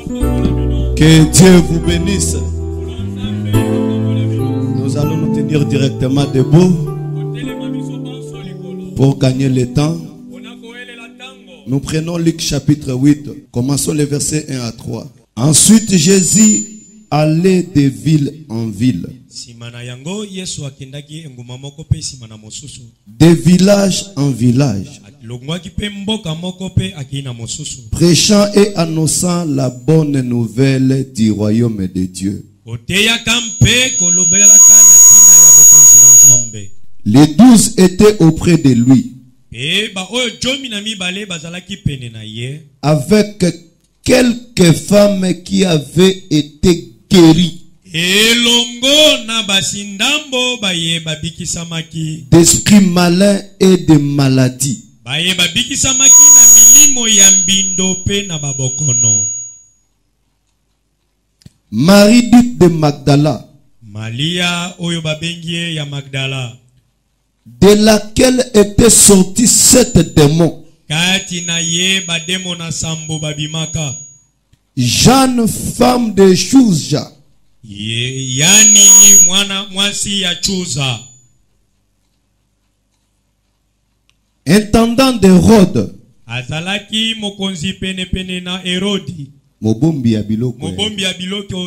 Que Dieu vous bénisse. Nous allons nous tenir directement debout pour gagner le temps. Nous prenons Luc chapitre 8. Commençons les versets 1 à 3. Ensuite Jésus allait de ville en ville, de village en village, prêchant et annonçant la bonne nouvelle du royaume de Dieu. Les 12 étaient auprès de lui, avec quelques femmes qui avaient été guéries d'esprits malins et de maladies. Marie dite de Magdala, de laquelle étaient sortis 7 démons. Jeanne, femme de Chouza, intendant d'Hérode, Mobombi Abiloko,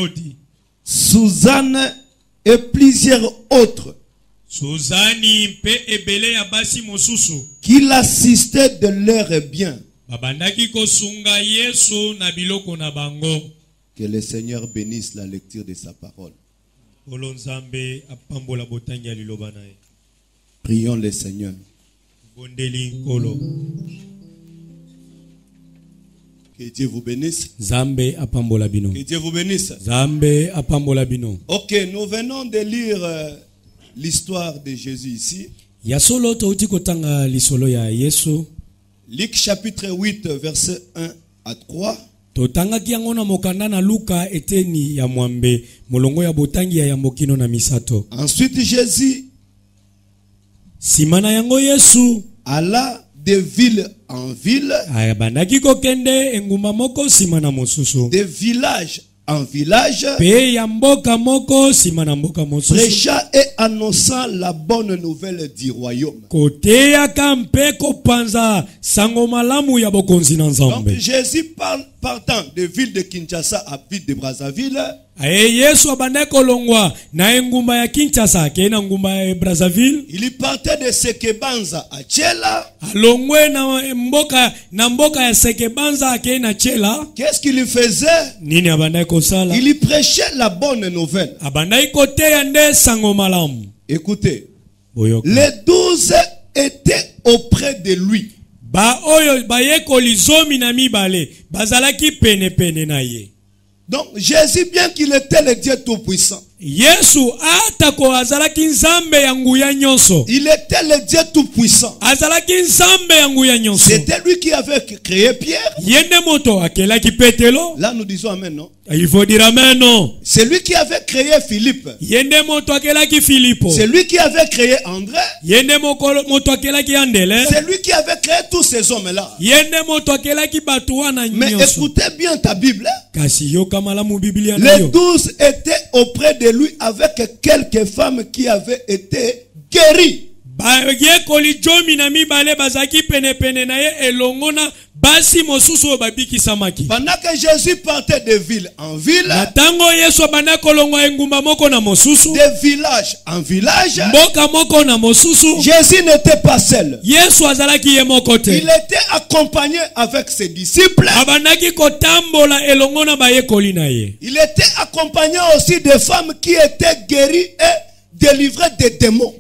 Suzanne et plusieurs autres qui l'assistaient de leurs biens. Que le Seigneur bénisse la lecture de sa parole. Prions le Seigneur. Que Dieu vous bénisse. Que Dieu vous bénisse. Ok, nous venons de lire l'histoire de Jésus ici. Luc chapitre 8 verset 1 à 3. Ensuite Jésus alla de ville en ville, de village en village, prêchant et annonçant la bonne nouvelle du royaume. Donc Jésus partant de ville de Kinshasa à ville de Brazzaville, il partait de Sekebanza à Tchela. Qu'est-ce qu'il faisait? Il prêchait la bonne nouvelle. Écoutez, les 12 étaient auprès de lui. Donc Jésus, bien qu'il était le Dieu Tout-Puissant, il était le Dieu Tout-Puissant. C'était lui qui avait créé Pierre. Là nous disons Amen, non? Il faut dire Amen, non? C'est lui qui avait créé Philippe. C'est lui qui avait créé André. C'est lui qui avait créé tous ces hommes-là. Mais écoutez bien ta Bible. Les 12 étaient auprès de lui avec quelques femmes qui avaient été guéries. Pendant que Jésus partait de ville en ville, de village en village, Jésus n'était pas seul. Il était accompagné avec ses disciples. Il était accompagné aussi de femmes qui étaient guéries et délivré des démons.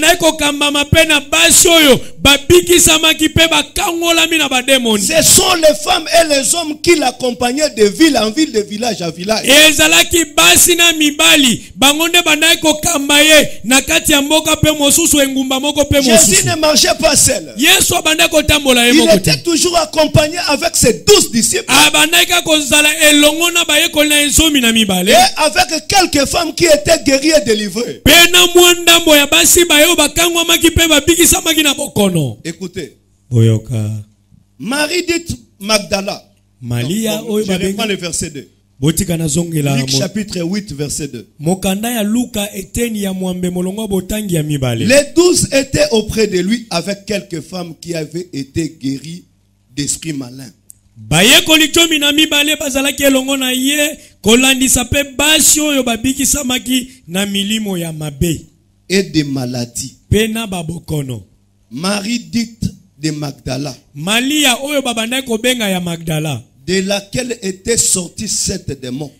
Ce sont les femmes et les hommes qui l'accompagnaient de ville en ville, de village en village. Jésus ne marchait pas seul. Il était toujours accompagné avec ses 12 disciples. Et avec quelques femmes qui étaient guéries et délivrées. Écoutez, Marie dite Magdala, Malia Je reprends le verset 2. Luc chapitre 8 verset 2. Les 12 étaient auprès de lui avec quelques femmes qui avaient été guéries d'esprits malins. Et des maladies. Marie dite de Magdala, de laquelle étaient sortis 7 démons.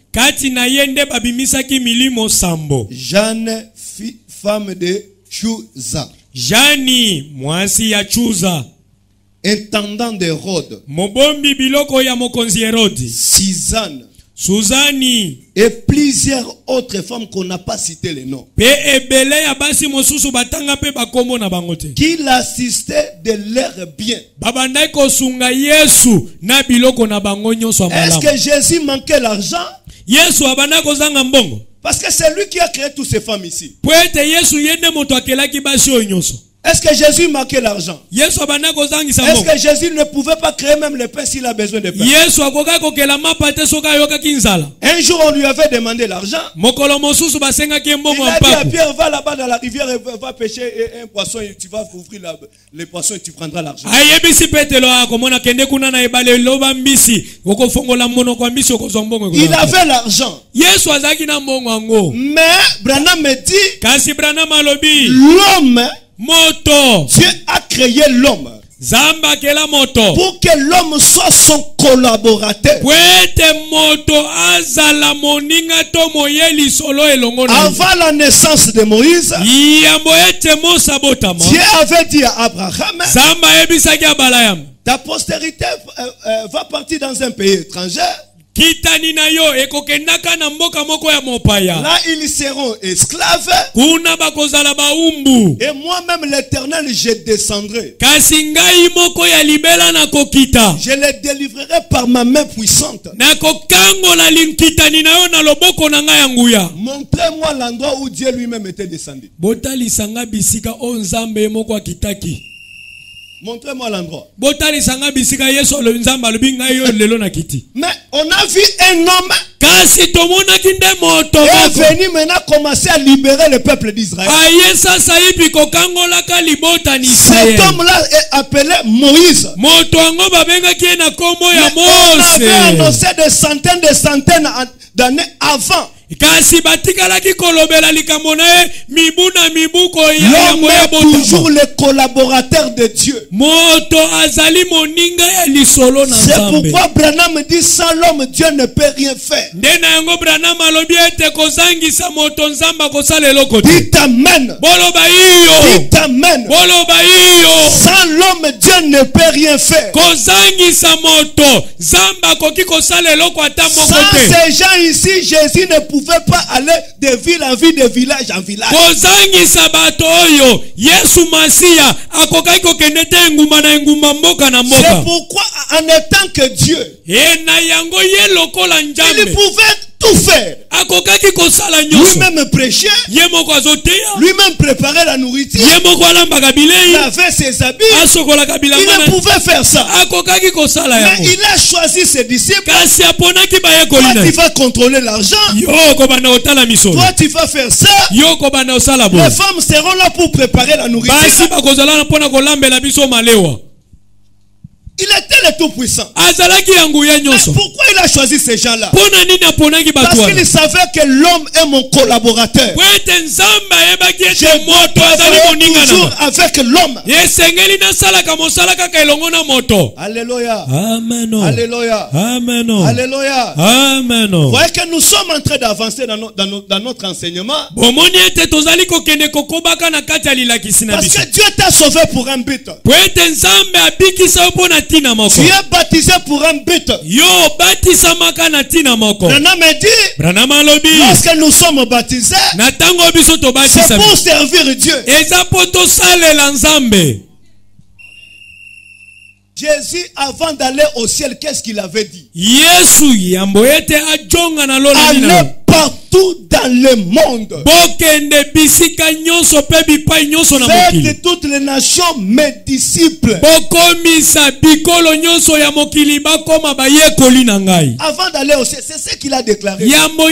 Jeanne, femme de Chuza, intendant d'Hérode, Suzanne, et plusieurs autres femmes qu'on n'a pas cité les noms, qui l'assistaient de leurs biens. Est-ce que Jésus manquait l'argent? Parce que c'est lui qui a créé toutes ces femmes ici. Est-ce que Jésus manquait l'argent? Est-ce que Jésus ne pouvait pas créer même le pain s'il a besoin de pain? Un jour on lui avait demandé l'argent. Il a dit à Pierre, va là-bas dans la rivière et va pêcher un poisson et tu vas ouvrir les poissons et tu prendras l'argent. Il avait l'argent. Mais Branham me dit, l'homme, Dieu a créé l'homme pour que l'homme soit son collaborateur. Avant la naissance de Moïse, Dieu avait dit à Abraham, ta postérité va partir dans un pays étranger. Là, ils seront esclaves. Et moi-même, l'Éternel, je descendrai. Je les délivrerai par ma main puissante. Montrez-moi l'endroit où Dieu lui-même était descendu. Montrez-moi l'endroit. Mais on a vu un homme qui est venu maintenant commencer à libérer le peuple d'Israël. Cet homme-là est appelé Moïse. Mais on avait annoncé des centaines d'années avant. L'homme est toujours le collaborateur de Dieu. C'est pourquoi Branham dit, sans l'homme, Dieu ne peut rien faire. Dites amen. Dites amen. Sans l'homme, Dieu ne peut rien faire. Sans ces gens ici, Jésus ne pouvait pas aller de ville en ville, de village en village. C'est pourquoi en étant que Dieu, il pouvait tout faire. Lui-même prêcher, lui-même préparer la nourriture, laver ses habits. Il ne pouvait faire ça. Mais il a choisi ses disciples. Toi tu vas contrôler l'argent. Toi tu vas faire ça. Les femmes seront là pour préparer la nourriture. Il était le tout-puissant. Pourquoi il a choisi ces gens-là? Parce qu'il savait que l'homme est mon collaborateur. Je travaille toujours avec l'homme. Alléluia. Amen. Alléluia. Amen. Alléluia. Amen. Vous voyez que nous sommes en train d'avancer dans notre enseignement. Parce que Dieu t'a sauvé pour un but. Tu es baptisé pour un but. Branham dit, lorsque nous sommes baptisés, c'est pour servir Dieu. Jésus, avant d'aller au ciel, qu'est-ce qu'il avait dit? Allez partout dans le monde. Faites toutes les nations mes disciples. Avant d'aller au ciel, c'est ce qu'il a déclaré.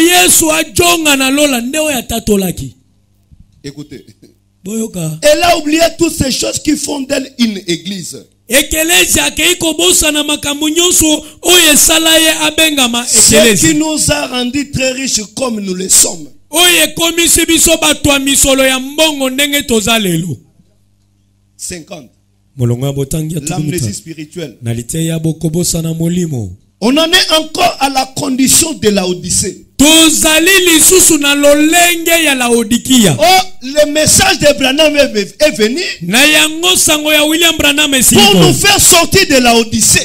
Écoutez. Elle a oublié toutes ces choses qui font d'elle une église. Ce qui nous a rendus très riches comme nous le sommes. 50. L'amnésie spirituelle. On en est encore à la condition de la Odyssée. Oh, le message de Branham est venu pour nous faire sortir de la Odyssée.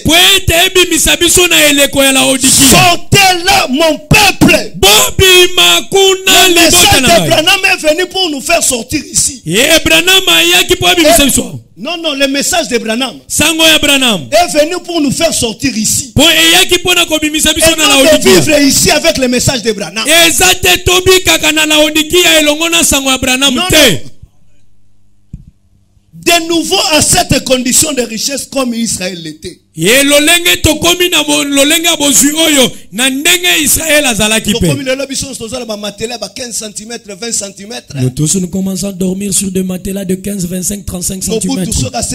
Sortez là, mon peuple. Le message de Branham est venu pour nous faire sortir ici. Non, non, le message de Branham est venu pour nous faire sortir ici. Et non de vivre ici avec le message de Branham. Non. De nouveau à cette condition de richesse comme Israël l'était. Nous tous nous commençons à dormir sur des matelas de 15, 25, 35 cm.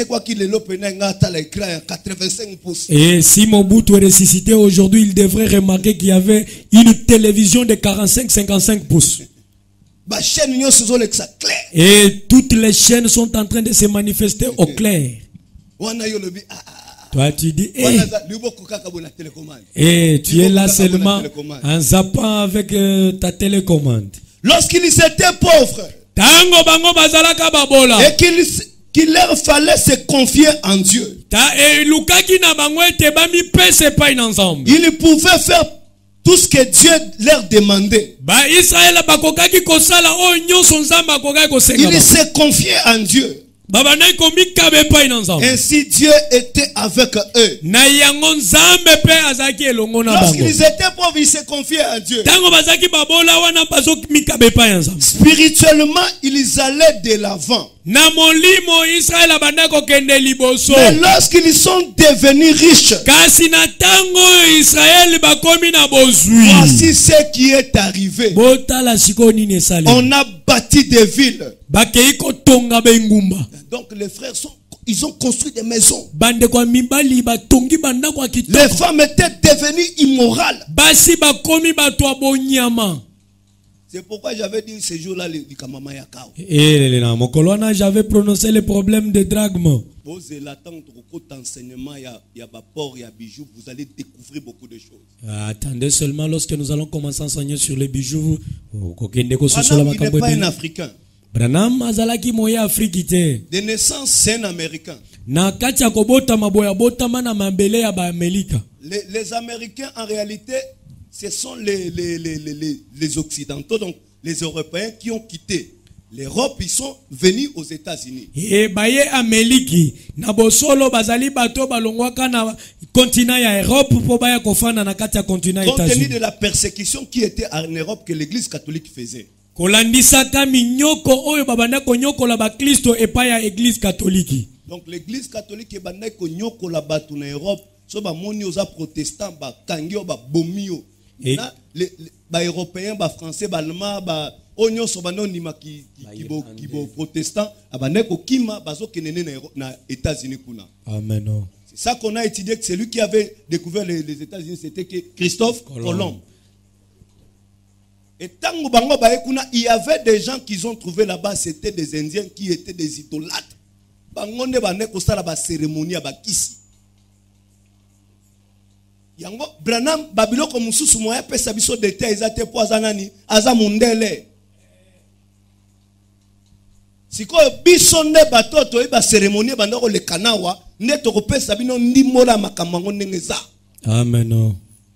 Et si Mobutu est ressuscité aujourd'hui, il devrait remarquer qu'il y avait une télévision de 45-55 pouces. Et toutes les chaînes sont en train de se manifester au clair. Toi tu dis, tu es là seulement en zappant avec ta télécommande. Lorsqu'ils étaient pauvres et qu'il leur fallait se confier en Dieu, ils pouvaient faire tout ce que Dieu leur demandait. Ils se confiaient en Dieu. Ainsi Dieu était avec eux. Lorsqu'ils étaient pauvres, ils se confiaient en Dieu. Spirituellement, ils allaient de l'avant. Mais lorsqu'ils sont devenus riches, voici ce qui est arrivé. On a bâti des villes. Donc les frères ils ont construit des maisons. Les femmes étaient devenues immorales. C'est pourquoi j'avais dit ce jour-là j'avais prononcé le problème de dragme. Vous allez découvrir beaucoup de choses. Attendez seulement lorsque nous allons commencer à enseigner sur les bijoux. Il n'est pas un Africain. Branham azalaki moya Afrique. De naissance, c'est un Américain. Les Américains, en réalité, ce sont les Occidentaux, donc les Européens qui ont quitté l'Europe, ils sont venus aux États-Unis. Compte tenu de la persécution qui était en Europe que l'Église catholique faisait. Donc l'église catholique est bandé ko nyoko la batu en Europe, so ba moni oza protestant ba kangio ba bomio. Na les européens, ba français, ba allemand, ba onyo so ba nonima ki protestant, abandé ko kima bazo kenene na États-Unis kuna. Amen. C'est ça qu'on a étudié, que celui qui avait découvert les États-Unis, c'était Christophe Colomb. Et tant il y avait des gens qui ont trouvé là-bas, c'était des Indiens qui étaient des idolâtres. Bangonde ba neko sala ba cérémonie ba kisi. Yango Branham babiloko mususu moya pesa biso détail ezate po azanani aza mundele. Siko biso nde batoto ba cérémonie bandako le kanawa nde to ko pesa bino ndimola makambo ndengeza. Amen.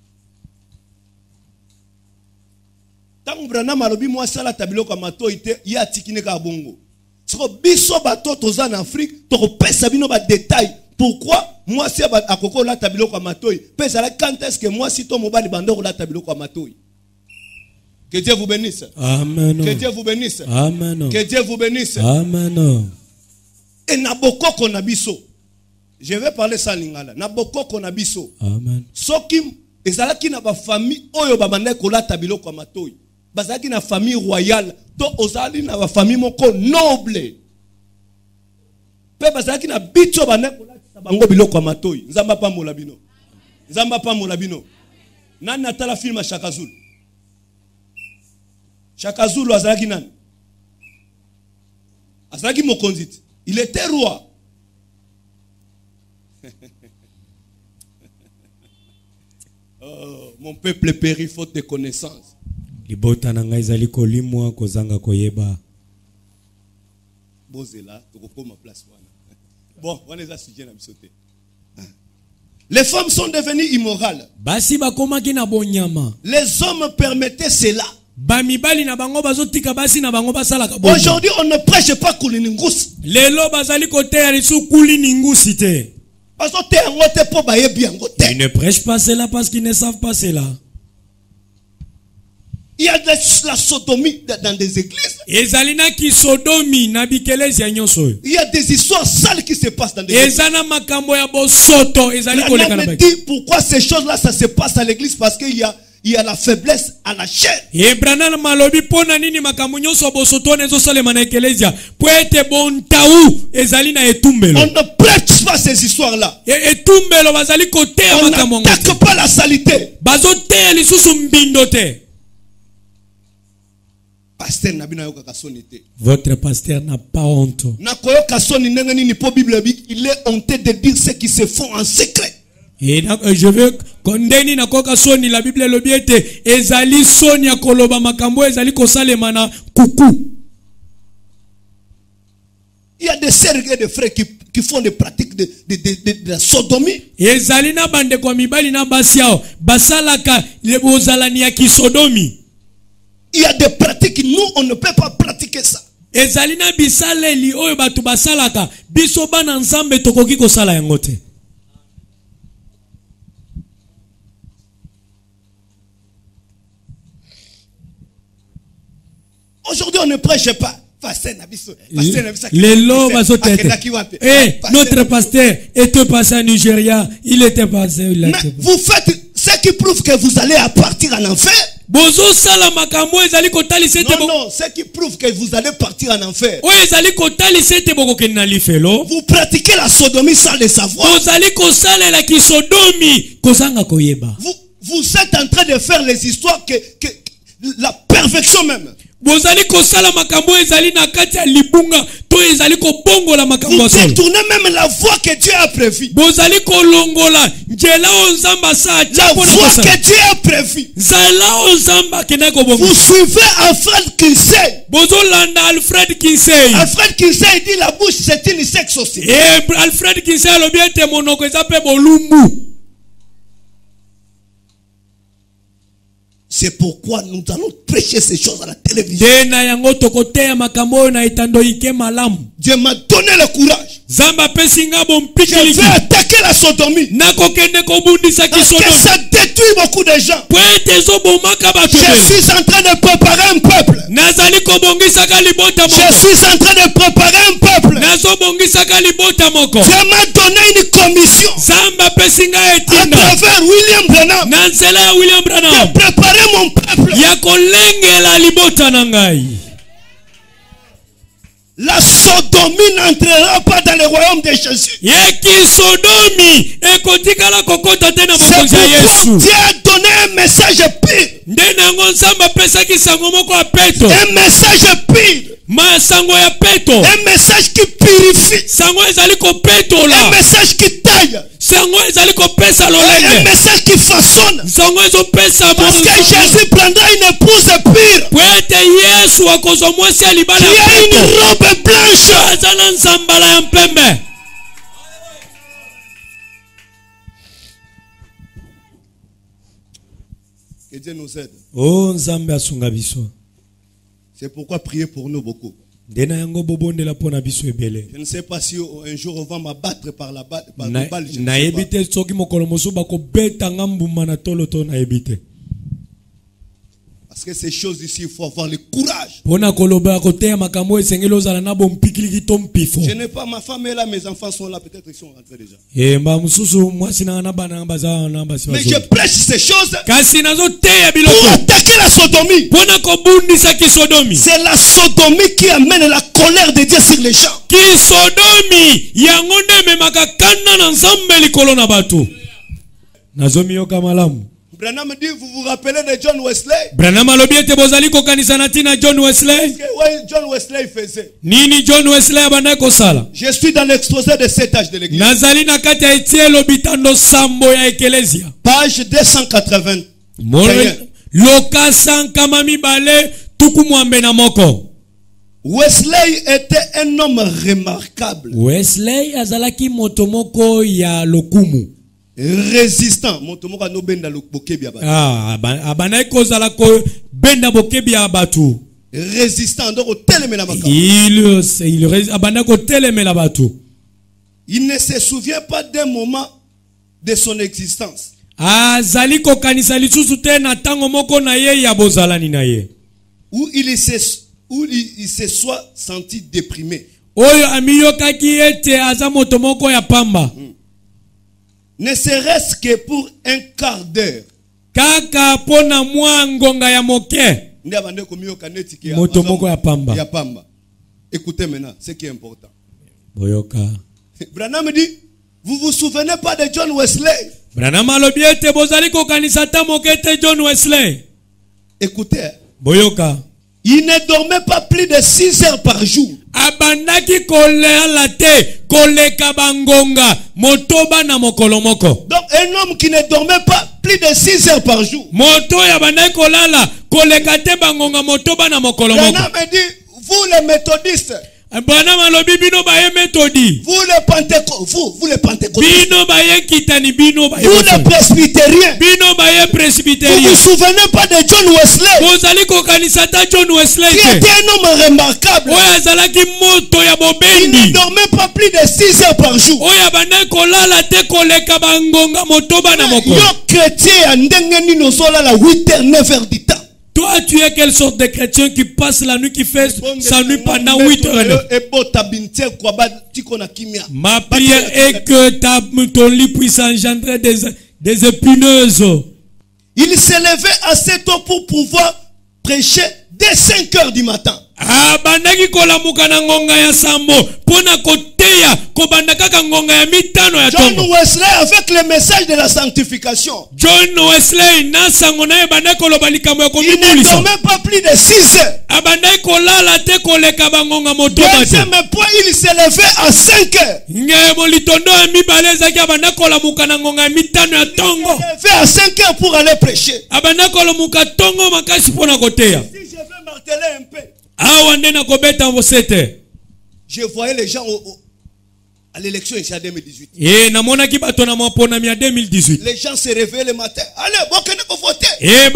Tant Branham alobi moi sala tabiloko matoi te ya tikine ka bongo. Siko biso batoto za en Afrique to ko pesa bino ba détail. Pourquoi moi si akoko la tabiloko matoi pesa la quand est-ce que moi si to mobali bandoko la tabiloko matoi. Que Dieu vous bénisse. Amen. Que Dieu vous bénisse. Amen. Que Dieu vous bénisse. Amen. Et Naboko Konabiso. Je vais parler ça en lingala. Naboko Konabiso. Amen. Sokim ezalaki na ba famille oyo babanda kolata biloko ya matoi. Bazalaki na famille royale. To ozali na ba famille moko noble. Pe bazalaki na bicho banda kolata bango biloko ya matoi. Nzamba pambola bino. Nzamba pambola bino. Nani natala film ya Shaka Zulu? Shaka Zulu azalaki nani? Azalaki mokonzi. Il était roi. Oh, mon peuple périt faute de connaissance. Libota nanga izali kolimwa kozanga koyeba. Bozela tokokoma place wana. Bon, on est à sujet na bisote. Les femmes sont devenues immorales. Basi bakomaki na bonyama. Les hommes permettaient cela. Bamibali na bango bazotika basi na bango basalaka bongo. Aujourd'hui, on ne prêche pas kuliningus. Lelo bazali koteya lisu kuliningusi te. Ils ne prêchent pas cela parce qu'ils ne savent pas cela. Il y a de la sodomie dans des églises. Il y a des histoires sales qui se passent dans des églises. La Bible me dit pourquoi ces choses-là ça se passe à l'église, parce qu'il y a la faiblesse à la chair. On ne prêche pas ces histoires-là. On n'attaque pas la saleté. Votre pasteur n'a pas honte. Il est honteux de dire ce qui se font en secret. Et je veux condamner na koka soni, la Bible le biete ezali soni ya koloba makambo ezali kosalema na kuku. Il y a des sœurs et des frères qui font des pratiques de la sodomie. Ezali na bande kwa mibali na basiao basalaka le bozalani ya kisodomi. Il y a des pratiques, nous on ne peut pas pratiquer ça. Ezali na bisaleli oyo batu basalaka biso bana nzambe tokoki kosala yango te. Aujourd'hui, on ne prêche pas. Notre pasteur était passé à Nigeria. Il était passé. Mais vous faites ce qui prouve que vous allez partir en enfer. Non, ce qui prouve que vous allez partir en enfer. Vous pratiquez la sodomie sans le savoir. Vous êtes en train de faire les histoires que la perfection même. Vous détournez même la voie que Dieu a prévue. La voie que Dieu a prévue. Vous suivez Alfred Kinsey. Alfred Kinsey dit la bouche c'est une sexe aussi. Alfred Kinsey c'est pourquoi nous allons prêcher ces choses à la télévision. Dieu m'a donné le courage. Je vais attaquer la sodomie. Parce que ça détruit beaucoup de gens. Je suis en train de préparer un peuple. Je suis en train de préparer un peuple. Dieu m'a donné une commission à travers William Branham de préparer mon peuple. La sodomie n'entrera pas dans le royaume de Jésus. C'est pourquoi Dieu a donné un message pire. Un message pire. Un message qui purifie. Un message qui taille. Un message qui façonne. Parce que Jésus prendra une épouse pure qui a une robe blanche. Que Dieu nous aide. C'est pourquoi priez pour nous beaucoup. Je ne sais pas si un jour on va m'abattre par la balle. Je ne sais pas. Parce que ces choses ici, il faut avoir le courage. Je n'ai pas ma femme est là, mes enfants sont là, peut-être ils sont rentrés déjà. Mais je prêche ces choses pour attaquer la sodomie. C'est la sodomie qui amène la colère de Dieu sur les gens. Branham dit, vous vous rappelez de John Wesley? Branham alobiete bozali ko kanisa natina John Wesley. John Wesley faisait. Nini John Wesley abana ko sala. Je suis dans l'exposé de 7 âges de l'église. Nazali na kati ya etielo bitando sambo ya eklesia. Page 280. Loka sankama mibale tuku mwambe na moko. Wesley était un homme remarquable. Wesley azalaki motomoko ya lokumu. Résistant. Résistant. Il ne se souvient pas d'un moment de son existence où il se soit senti déprimé. Ne serait-ce que pour un quart d'heure. Kaka pona mwa ngonga ya moke. Motomoko ya pamba. Écoutez maintenant ce qui est important. Boyoka. Branham dit, vous vous souvenez pas de John Wesley? Branham alobiete bozali ko kanisa ta mokete John Wesley. Écoutez. Boyoka. Il ne dormait pas plus de 6 heures par jour. Abandaki kolea te koleka bangonga motoba na mokolomoko. Donc un homme qui ne dormait pas plus de 6 heures par jour. Moto ya bandaki kolala koleka te bangonga motoba na mokolomoko. Branham dit, vous les méthodistes, Branham alobi bino baye méthodi. Vous les pentecôtistes, vous les pentecôtistes, bino baye kitani bino baye. Vous les presbytériens, bino baye presbytérien. Vous vous souvenez pas de John Wesley? Bozali ko kanisa ta John Wesley. Qui était un homme remarquable. Oya zalaki moto ya bobendi. Il ne dormait pas plus de 6 heures par jour. Oya bana kolala te koleka bangonga motoba na moko. Yo chrétien ndenge nino sola la 8 heures 9 heures du temps. Toi, tu es quelle sorte de chrétien qui passe la nuit, qui fait sa nuit pendant 8 heures? Ma prière est que ton lit puisse engendrer des épineuses. Il s'est levé assez tôt pour pouvoir prêcher dès 5 heures du matin. John Wesley avec le message de la sanctification. John Wesley il ne dormait pas plus de 6 heures. Deuxième point, il s'est levé à 5 heures. Il s'est levé à 5 heures pour aller prêcher. Si je vais marteler un peu, je voyais les gens à l'élection ici en 2018. Les gens se réveillent le matin. Allez, voter.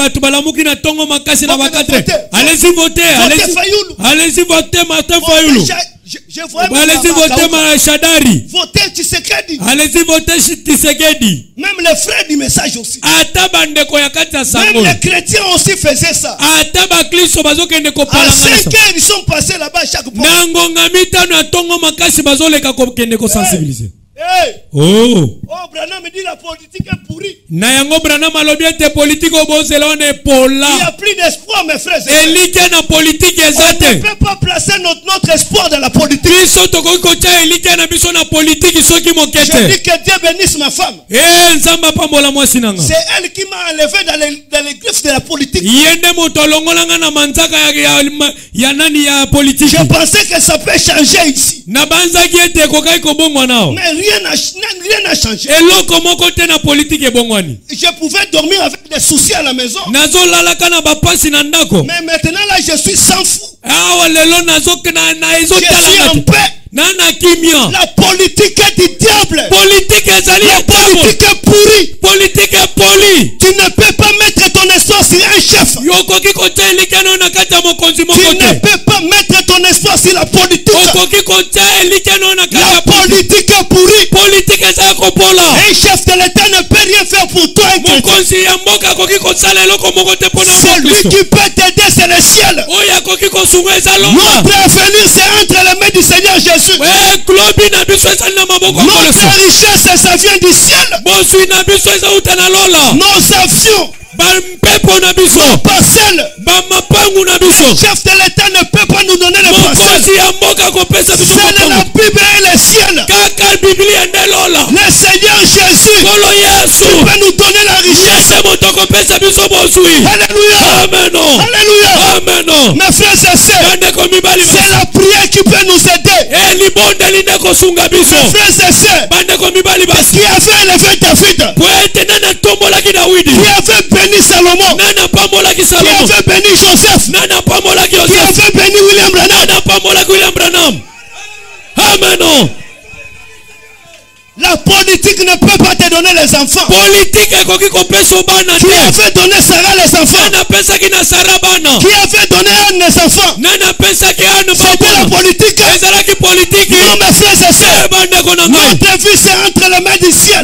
Allez-y voter. Allez-y voter Martin Fayoulou. Allez-y voter Shadari. Votez Tshisekedi. Allez-y voter Tshisekedi. Même les frères du message aussi. Même les chrétiens aussi faisaient ça. À 5 heures ils sont passés là-bas chaque fois. Hey. Oh, Branham me dit la politique est pourrie. Il n'y a plus d'espoir, mes frères. On ne peut pas placer notre espoir dans la politique. Je dis que Dieu bénisse ma femme. C'est elle qui m'a enlevé dans les griffes de la politique. Je pensais que ça peut changer ici. Mais rien n'a changé. Je pouvais dormir avec des soucis à la maison. Mais maintenant là, je suis sans fou. Je suis en paix. La politique est du diable. La politique est pourrie. Tu ne peux pas mettre ton espoir sur un chef. Tu ne peux pas mettre ton espoir sur la politique. La politique est pourrie. Un chef de l'État ne peut rien faire pour toi. Celui qui peut t'aider, c'est le ciel. Notre avenir, c'est entre les mains du Seigneur Jésus. Notre richesse, ça vient du ciel. Nos avions, nos parcelles. Le chef de l'État ne peut pas nous donner les parcelles. C'est la Bible et le ciel. Le Seigneur Jésus peut nous donner la richesse. Alléluia. Alléluia. Mes frères et sœurs, c'est la prière qui peut nous aider. Mes frères et sœurs, qui avait élevé David, qui avait béni Salomon, qui avait béni Joseph, qui avait béni William Branham. Amen. La politique ne peut pas te donner les enfants. Qui avait donné Sarah les enfants? Qui avait donné Anne les enfants? C'était la politique. Non, mes frères et sœurs, notre vie c'est entre les mains du ciel.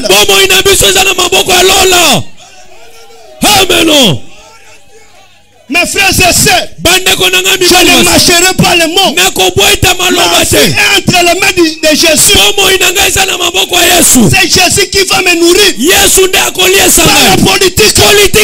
Amen. Mes frères et sœurs, je ne marcherai pas le monde. Ma vie est entre les mains de Jésus. C'est Jésus qui va me nourrir. Pas la politique.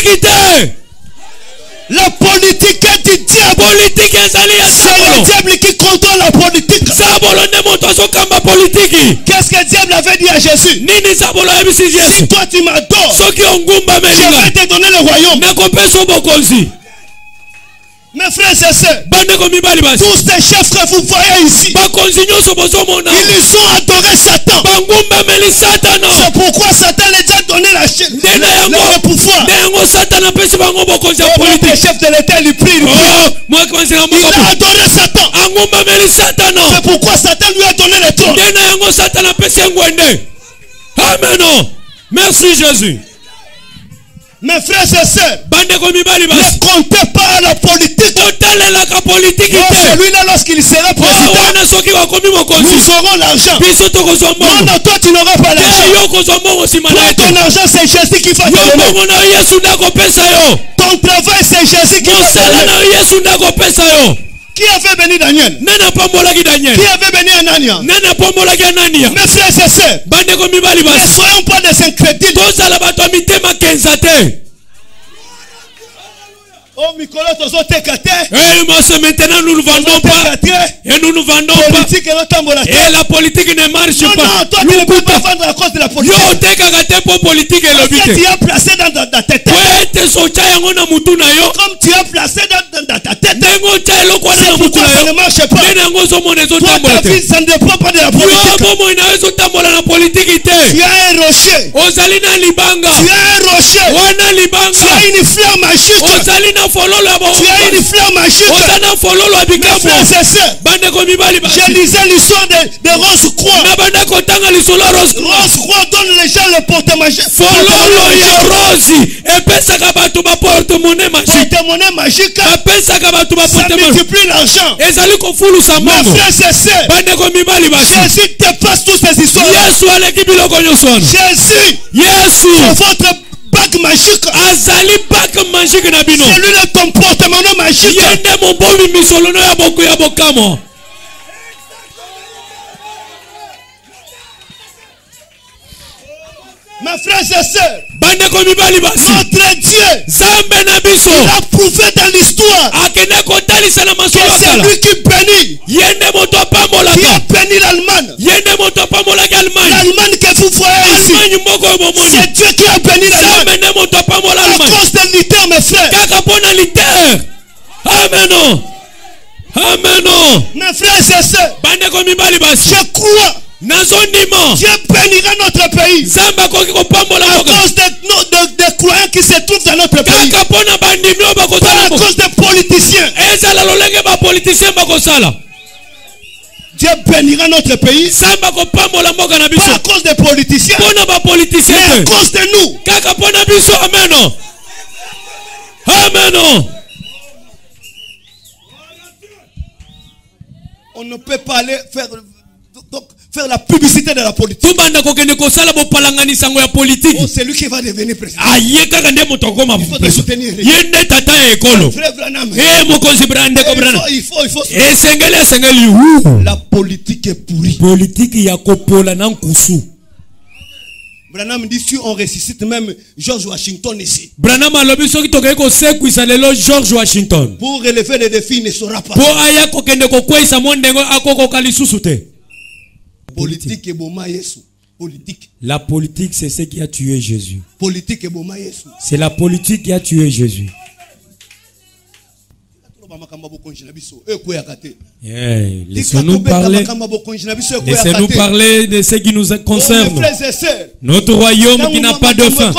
La politique est du diable. C'est le diable qui contrôle la politique. Qu'est-ce que le diable avait dit à Jésus? Si toi tu m'adores, je vais te donner le royaume. Mes frères et sœurs, tous ces chefs que vous voyez ici, ils ont adoré Satan. C'est pourquoi Satan les a donné le pouvoir. Les chefs de l'État, ils prient. Il a adoré Satan. C'est pourquoi Satan lui a donné le trône. Amen. Merci Jésus. Mes frères et sœurs, ne comptez pas à la politique. Celui-là, lorsqu'il sera président, nous aurons l'argent. Non, toi tu n'auras pas l'argent. Toi, ton argent, c'est Jésus qui va te donner. Ton travail, c'est Jésus qui va te donner. Qui avait béni Daniel? Qui avait béni Anania? Mes frères et sœurs, ne soyons pas des incrédules. Oh, Mikolo, maintenant nous ne vendons pas. Et nous ne vendons pas. Et la politique ne marche pas. Non, toi tu ne peux pas vendre à cause de la politique. Parce que tu as placé dans ta tête. Comme tu as placé dans ta tête. C'est pourquoi ça ne marche pas. Toi, ta vie, ça ne dépend pas de la politique. Tu as un rocher. Tu as un rocher. Tu as une fleur magique. Tu as une fleur magique. Mes frères et sœurs, je lisais l'histoire de Rose Croix. Rose Croix donne les gens le porte-magie. Porte-monnaie magique. Ça multiplie l'argent. Mes frères et sœurs, Jésus dépasse toutes ces histoires. Jésus, c'est votre bague magique. C'est lui le comportement magique. Mes frères et sœurs, notre Dieu, il a prouvé dans l'histoire que c'est lui qui bénit. Qui a béni l'Allemagne. L'Allemagne que vous voyez ici, c'est Dieu qui a béni l'Allemagne. À cause de Luther, mes frères. Amen. Amen. Mes frères et sœurs, je crois Dieu bénira notre pays à cause des croyants qui se trouvent dans notre pays. Pas à cause des politiciens. Dieu bénira notre pays pas à cause des politiciens, mais à cause de nous. Amen. On ne peut pas aller faire la publicité de la politique. Oh, c'est lui qui va devenir président. Il faut te soutenir. Il faut. La politique est pourrie. Branham dit si on ressuscite même George Washington ici. Branham George Washington. Pour relever les défis, il ne saura pas. Politique et boma Yesu. Politique. La politique, c'est ce qui a tué Jésus. Politique et boma Yesu. C'est la politique qui a tué Jésus. Laissez-nous parler de ce qui nous concerne. Notre royaume qui n'a pas de fin.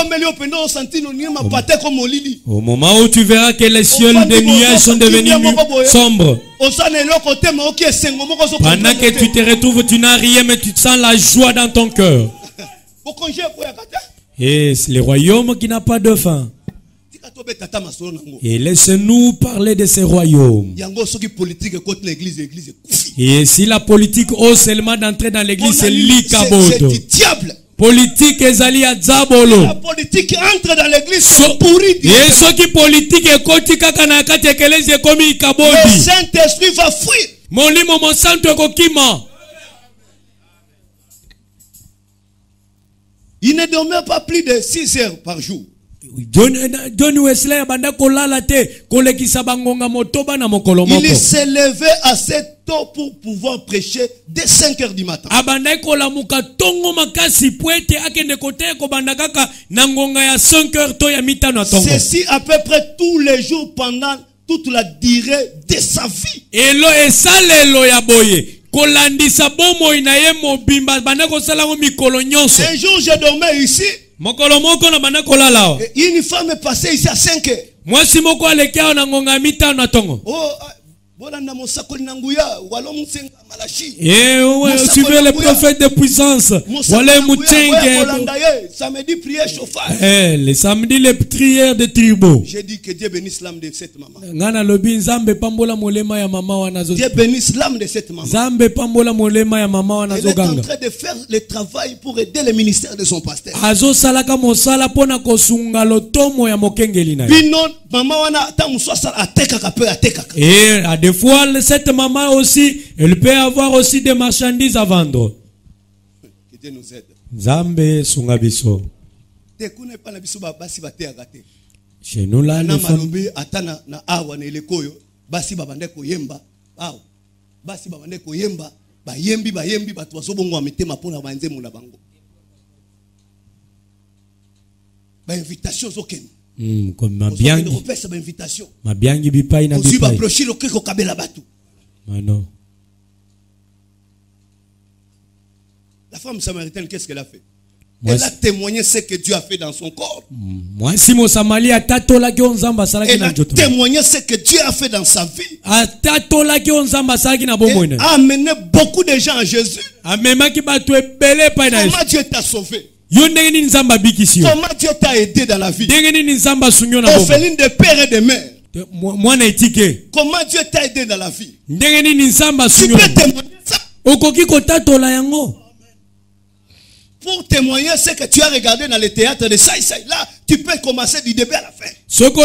Au moment où tu verras que les cieux des nuages sont devenus sombres. Pendant que tu te retrouves, tu n'as rien, mais tu sens la joie dans ton cœur. Et c'est le royaume qui n'a pas de fin. Et laissez-nous parler de ce royaume. Et si la politique ose seulement d'entrer dans l'église, c'est l'ikabodo. Politique ezali ya zabolo. La politique entre dans l'église, c'est pourri. Et ce qui politique est koti kaka na kati ekelezi ekomi ikabodi. Le Saint-Esprit va fuir. Molimo mo santo kokima. Il ne dormait pas plus de 6 heures par jour. John Wesley banda kolala te kolekisa bangonga motoba na mokolo moko. Il s'est levé assez tôt pour pouvoir prêcher dès 5 heures du matin. Abanda kolamuka tongo makasi poete akende kote ko banda kaka na ngonga ya 5 heures to ya mitano tongo. Ceci à peu près tous les jours pendant toute la durée de sa vie. Elo esalelo ya boye. Kolandisa bomo inaye mobimba banda ko sala ngo mikolo nyonso. Un jour je dormais ici. Une femme est passée ici à 5 heures. Moi si moko alekea na ngonga mitano tongo. Suivez les prophètes de puissance. Samedi prière chauffage. Les samedis les prières de tribaux. J'ai dit que Dieu bénisse l'âme de cette maman. Dieu bénisse l'âme de cette maman. Elle est en train de faire le travail pour aider le ministère de son pasteur. Et des fois, cette maman aussi, elle peut avoir aussi des marchandises à vendre. Que Dieu nous aide. Zambe sungabiso. Chez nous là, les femmes. Comme ma biangi bipai na bipai. Non. La femme samaritaine, qu'est-ce qu'elle a fait? Elle a témoigné ce que Dieu a fait dans son corps. Elle a témoigné ce que Dieu a fait dans sa vie. Elle a amené beaucoup de gens à Jésus. Comment Dieu t'a sauvé? Comment Dieu t'a aidé dans la vie? Orpheline de père et de mère. Comment Dieu t'a aidé dans la vie? Tu peux témoigner ça. Pour témoigner ce que tu as regardé dans le théâtre de Sai Sai. Là, tu peux commencer du début à la fin.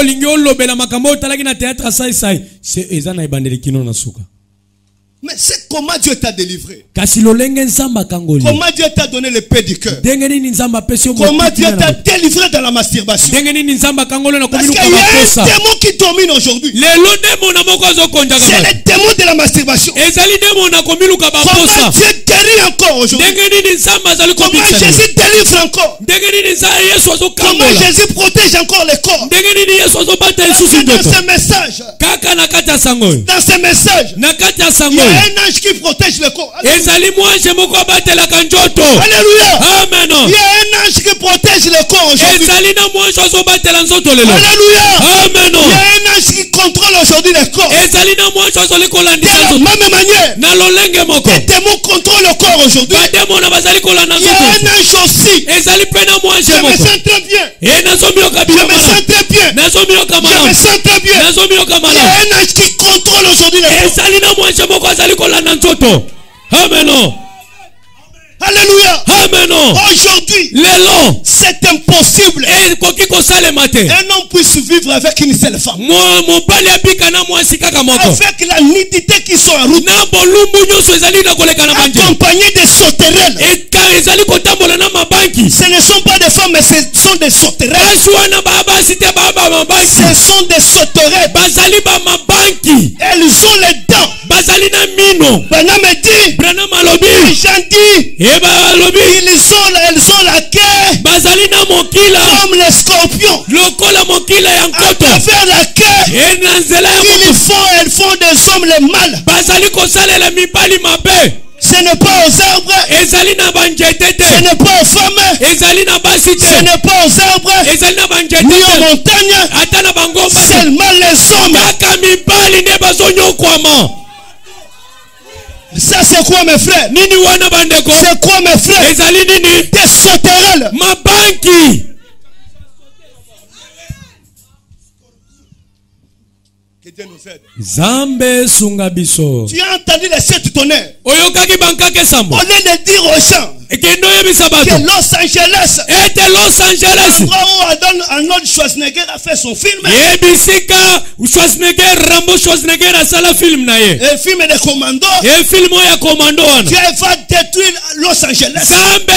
Mais c'est comment Dieu t'a délivré. Comment Dieu t'a donné le paix du cœur. Comment Dieu t'a délivré dans la masturbation. Parce qu'il y a un démon qui domine aujourd'hui. C'est le démon de la masturbation. Comment Dieu guérit encore aujourd'hui. Comment Jésus délivre encore. Comment Jésus protège encore les corps. Dans ce message, il y a un ange qui protège le corps. Alléluia. Amen. Il y a un ange qui protège le corps aujourd'hui. Alléluia. Amen. Il y a un ange qui contrôle aujourd'hui le corps. De la même manière, les démons contrôlent le corps aujourd'hui. Il y a un ange aussi. Je me sens très bien. Je me sens très bien. Je me sens très bien. Il y a un ange qui contrôle aujourd'hui le corps. Amen. Alléluia. Amen. Aujourd'hui, c'est impossible. Un homme puisse vivre avec une seule femme. Avec la nudité qui sont en route. Accompagné des sauterelles. Ce ne sont pas des femmes, mais ce sont des sauterelles. Ce sont des sauterelles. Elles ont les dents. Branham dit, elles ont la queue comme les scorpions. À travers la queue, elles font des hommes les mâles. Ce n'est pas aux arbres, ce n'est pas aux femmes, ce n'est pas aux arbres, ni aux montagnes, seulement les hommes. Ça c'est quoi mes frères? C'est quoi mes frères? Des sauterelles. Que Dieu nous aide. Tu as entendu les 7 tonnerres. Au lieu de dire aux gens que Los Angeles, l'endroit où Arnold Schwarzenegger a fait son film, le film de commando, Dieu va détruire Los Angeles.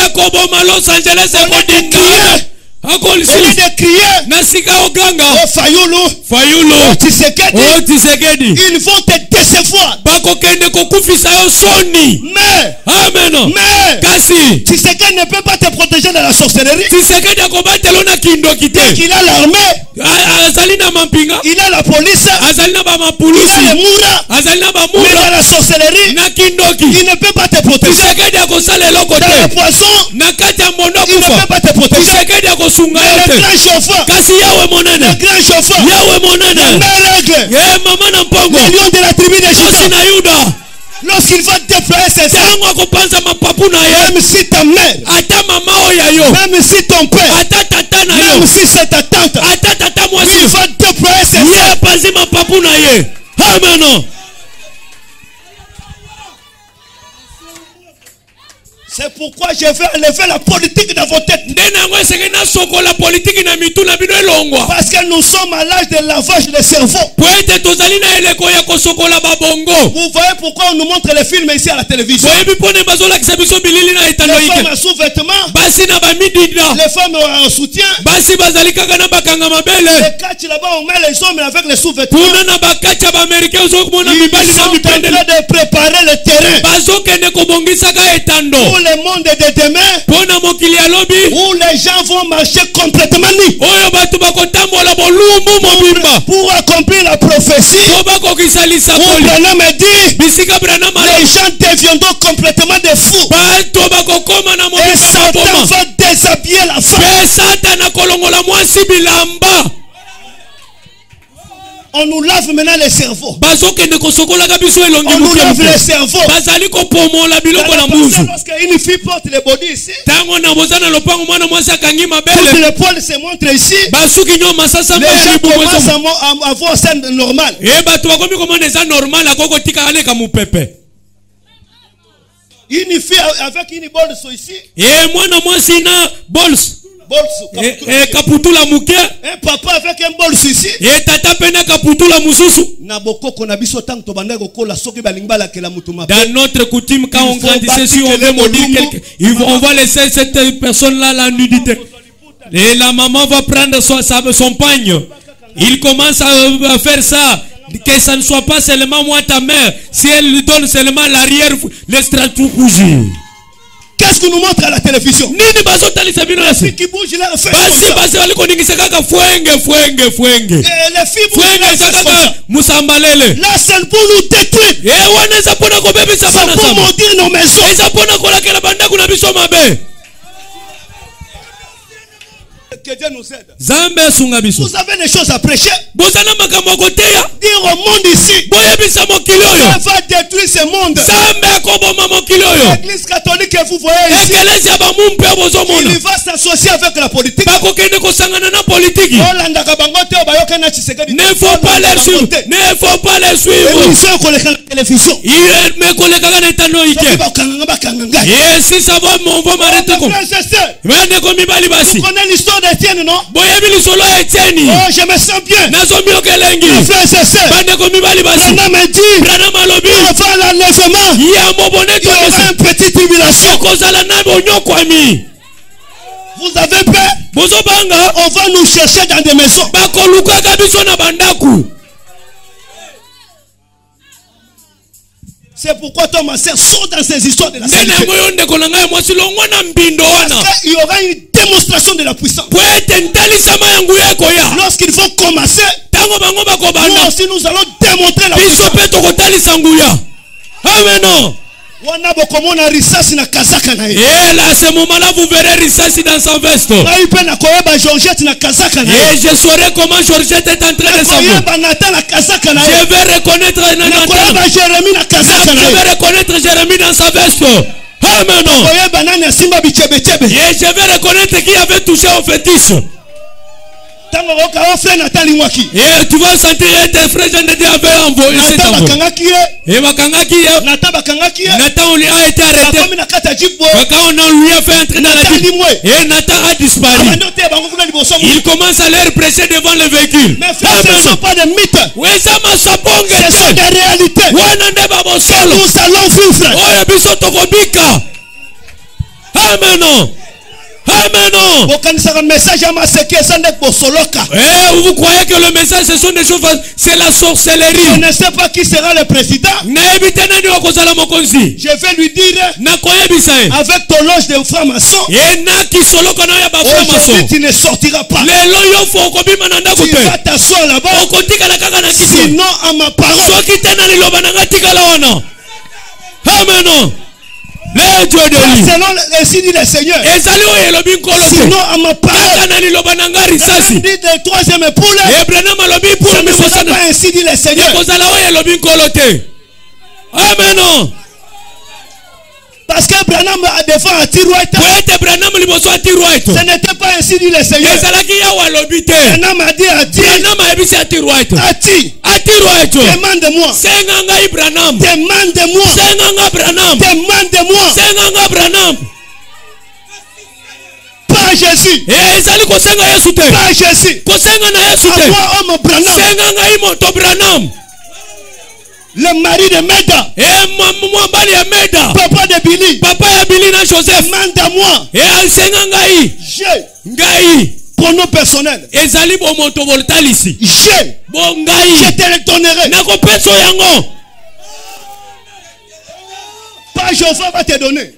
Au lieu de crier oh Fayulu, Tshisekedi, ils vont te décevoir. Mais Tshisekedi ne peut pas te protéger de la sorcellerie. Il a l'armée, il a la police, il a les moura, mais dans la sorcellerie, il ne peut pas te protéger. Dans le poison, il ne peut pas te protéger. Le grand chauffeur, le lion de la tribu de Juda, lorsqu'il va déployer ses armes, même si ta mère, même si ton père, même si c'est ta tante, il va déployer ses armes. Amen. C'est pourquoi je vais enlever la politique dans vos têtes. Parce que nous sommes à l'âge de lavage de cerveau. Vous voyez pourquoi on nous montre les films ici à la télévision. Les femmes en sous-vêtements, les femmes en soutien. Les catchs là-bas, on met les hommes avec les sous-vêtements. Ils sont en train de préparer le terrain pour le monde de demain, où les gens vont marcher complètement nus pour accomplir la prophétie. Où Branham dit, les gens deviendront complètement des fous et Satan va déshabiller la femme. On nous lave maintenant les cerveaux. On nous lave les cerveaux. Lorsqu'une fille porte les body ici, toutes les poils se montrent ici, les gens commencent à avoir ça normal. Une fille avec une bolse ici, un papa avec un bolse ici. Dans notre coutume, quand on grandissait, si on veut maudire quelqu'un, on va laisser cette personne-là la nudité. Et la maman va prendre son pagne. Il commence à faire ça. Que ça ne soit pas seulement moi ta mère. Si elle lui donne seulement l'arrière, laisse-la tout bouger. Qu'est-ce qu'on nous montre à la télévision? Qui bouge là, fait les filles bougent là, là c'est pour nous détruire. C'est pour maudire nos maisons. Que Dieu nous aide. Vous avez des choses à prêcher. Dire votre monde ici. Dieu va détruire ce monde. L'église catholique que vous voyez ici, il va s'associer avec la politique. Ne faut pas les suivre. Ne faut pas les suivre. Et si ça va, on va m'arrêter. Vous connaissez l'histoire d'Étienne, non? Oh, je me sens bien. Frère, c'est ça. Branham m'a dit, avant l'enlèvement, il y aura une petite tribulation. Vous avez peur? On va nous chercher dans des maisons. C'est pourquoi toi, ma soeur, sors dans ces histoires de la sainteté. Parce qu'il y aura une démonstration de la puissance. Lorsqu'il faut commencer, nous aussi nous allons démontrer la puissance. Amen. Et là, à ce moment-là, vous verrez Rissassi dans sa veste. Et je saurai comment Georgette est en train de s'envoler. Je vais reconnaître Nathan. Je vais reconnaître Jérémie dans sa veste. Amen. Et je vais reconnaître qui avait touché au fétiche. Et tu vas sentir tes frères de Dieu avaient envoyé cet envoi. Et Nathan lui a été arrêté. Quand on lui a fait entrer dans la ville, et Nathan a disparu. Il commence à leur prêcher devant le véhicule. Mais frère, ce ne sont pas des mythes. Ce sont des réalités. Nous allons vivre. Amen. Amen. Vous croyez que le message ce sont des choses, c'est la sorcellerie. Je ne sais pas qui sera le président. Je vais lui dire avec ton loge de francs-maçons, aujourd'hui tu ne sortiras pas. Tu vas t'asseoir là-bas. Sinon à ma parole. Amen. Selon le signe du Seigneur. Sinon à ma parole. Dit de troisième époule. Ce ne sera pas ainsi dit le Seigneur. Amen. Parce que Branham a défendu à tiroite. Ce n'était pas ainsi dit le Seigneur. Branham a dit à tiroite. Demande-moi. Demande-moi. Demande-moi. Pas Jésus. Pas Jésus. À moi, homme Branham. Le mari de Meda. Papa de Billy. Demande-moi. J'ai. Pronom personnel. J'ai. Je te le donnerai. Pas Jéhovah va te donner.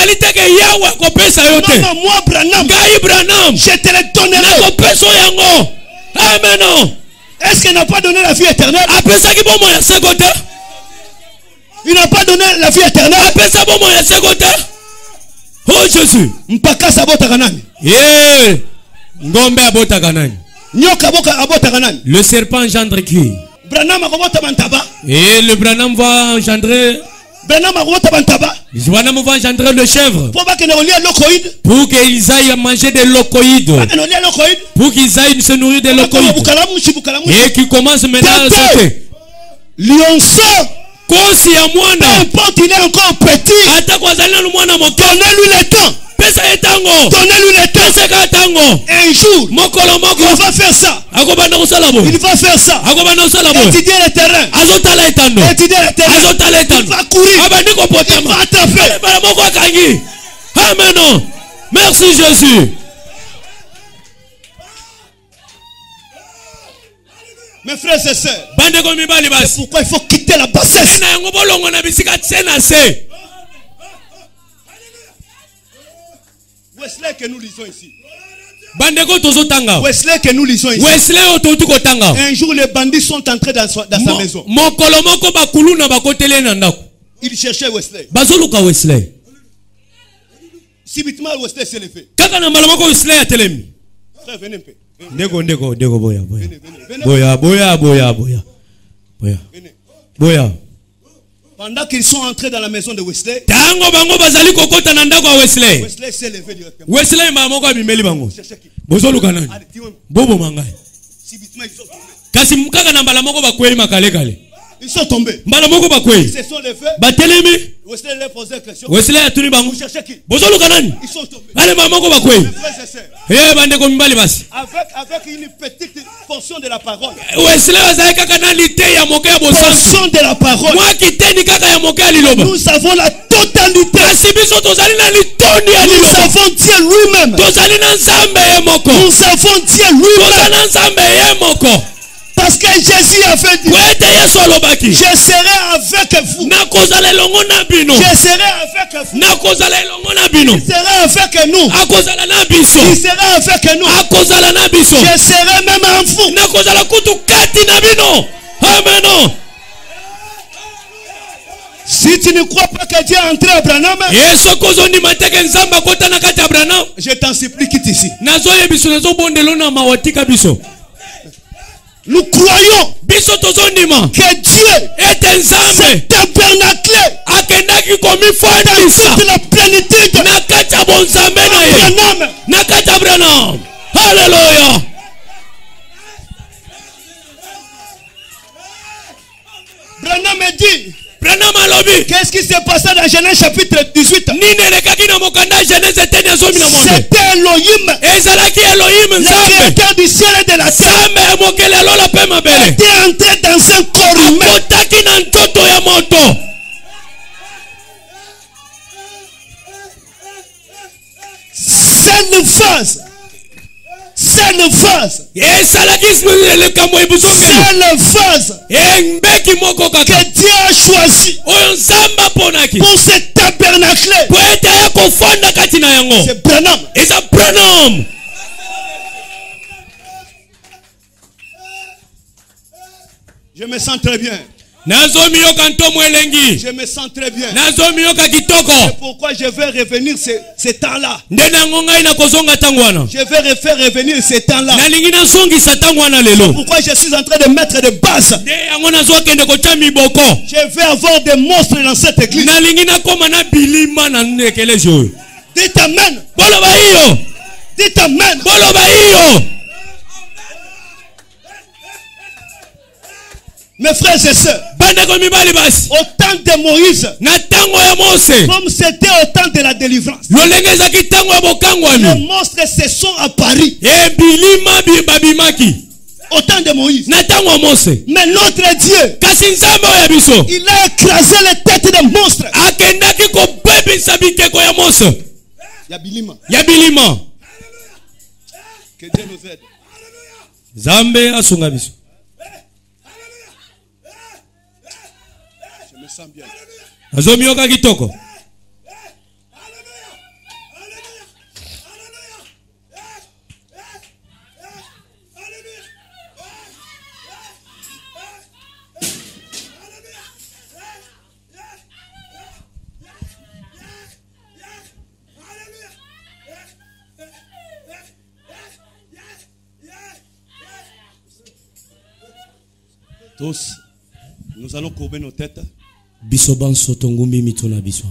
Non, moi Branham. Je te le donnerai. Amen. Est-ce qu'il n'a pas donné la vie éternelle? Il n'a pas donné la vie éternelle. Oh Jésus. Mpaka sabota kanani. Ngombe abota kanani. Nyoka abota kanani. Le serpent engendre qui? Branham akobota bantaba. Et le Branham va engendrer. Branham va engendrer le chèvre. Pour qu'ils aillent manger des locoïdes. Pour qu'ils aillent se nourrir des locoïdes. Et qu'ils commencent maintenant à sauter. Lionceau. Peu importe, il est encore petit. Donnez-lui le temps. Donnez-lui le temps. Un jour, il va faire ça. Il va faire ça. Étudier le terrain. Étudier le terrain. Il va courir. Il va attraper. Amen. Merci Jésus. Mes frères et sœurs, c'est pourquoi il faut quitter la bassesse. Wesley que nous lisons ici. Wesley que nous lisons ici. Un jour les bandits sont entrés dans sa maison. Ils cherchaient Wesley. Subitement Wesley s'est levé. Frère, venez un peu. Boya. Boya. Pendant qu'ils sont entrés dans la maison de Wesley, Wesley s'est levé directement. Wesley mama ko abimeli bango. Bozolu kanani. Bobo mangai. Kasi mukaka na mbala moko bakweli makale kale. Ils sont tombés. Mbala moko bakweli. Ils se sont levés. Batelemi. Wesley leur posait la question. Wesley atuni bango. Vous cherchez qui? Bozolu kanani. Ils sont tombés. Ale mama moko bakweli. Bande ko mbali basi. Avec une petite portion de la parole. Wesley azai kaka na lite ya moke ya bosansi. Portion de la parole. Moi kiteni kaka ya moke ya liloba. Nous avons la totalité. Kasi biso tozali na litoni ya liloba. Nous avons Dieu lui-même. Tozali na nzambe ye moko. Nous avons Dieu lui-même. Tozali na nzambe ye moko. Parce que Jésus a fait dire, je serai avec vous. Je serai avec vous. Il sera avec nous. Il sera avec nous. Je serai même en vous. Amen. Si tu ne crois pas que Dieu est entré à Abraham, je t'en supplie, quitte ici. Nous croyons que Dieu est tabernaclé dans toute la plénitude d'Abraham. Alléluia. Branham dit, qu'est-ce qui s'est passé dans Genèse chapitre 18? C'était Elohim, le créateur du ciel et de la terre, était entré dans un corps humain. C'est une phase. C'est une phase. C'est la phase que Dieu a choisi pour se tabernacler. C'est Branham. Je me sens très bien. Je me sens très bien. C'est pourquoi je vais revenir ce temps-là. Je vais faire revenir ce temps-là. C'est pourquoi je suis en train de mettre des bases. Je vais avoir des monstres dans cette église. Dites amen. Dites amen. Mes frères et sœurs, au temps de Moïse, comme c'était au temps de la délivrance, les monstres se sont apparus. Au temps de Moïse. Mais notre Dieu, il a écrasé les têtes des monstres. Yabilima. Que Dieu nous aide. Zambe asungabiso. Je me sens bien. Azomioka kitoko. Tous, nous allons courber nos têtes. Bisoban sotongumbi mitona biso.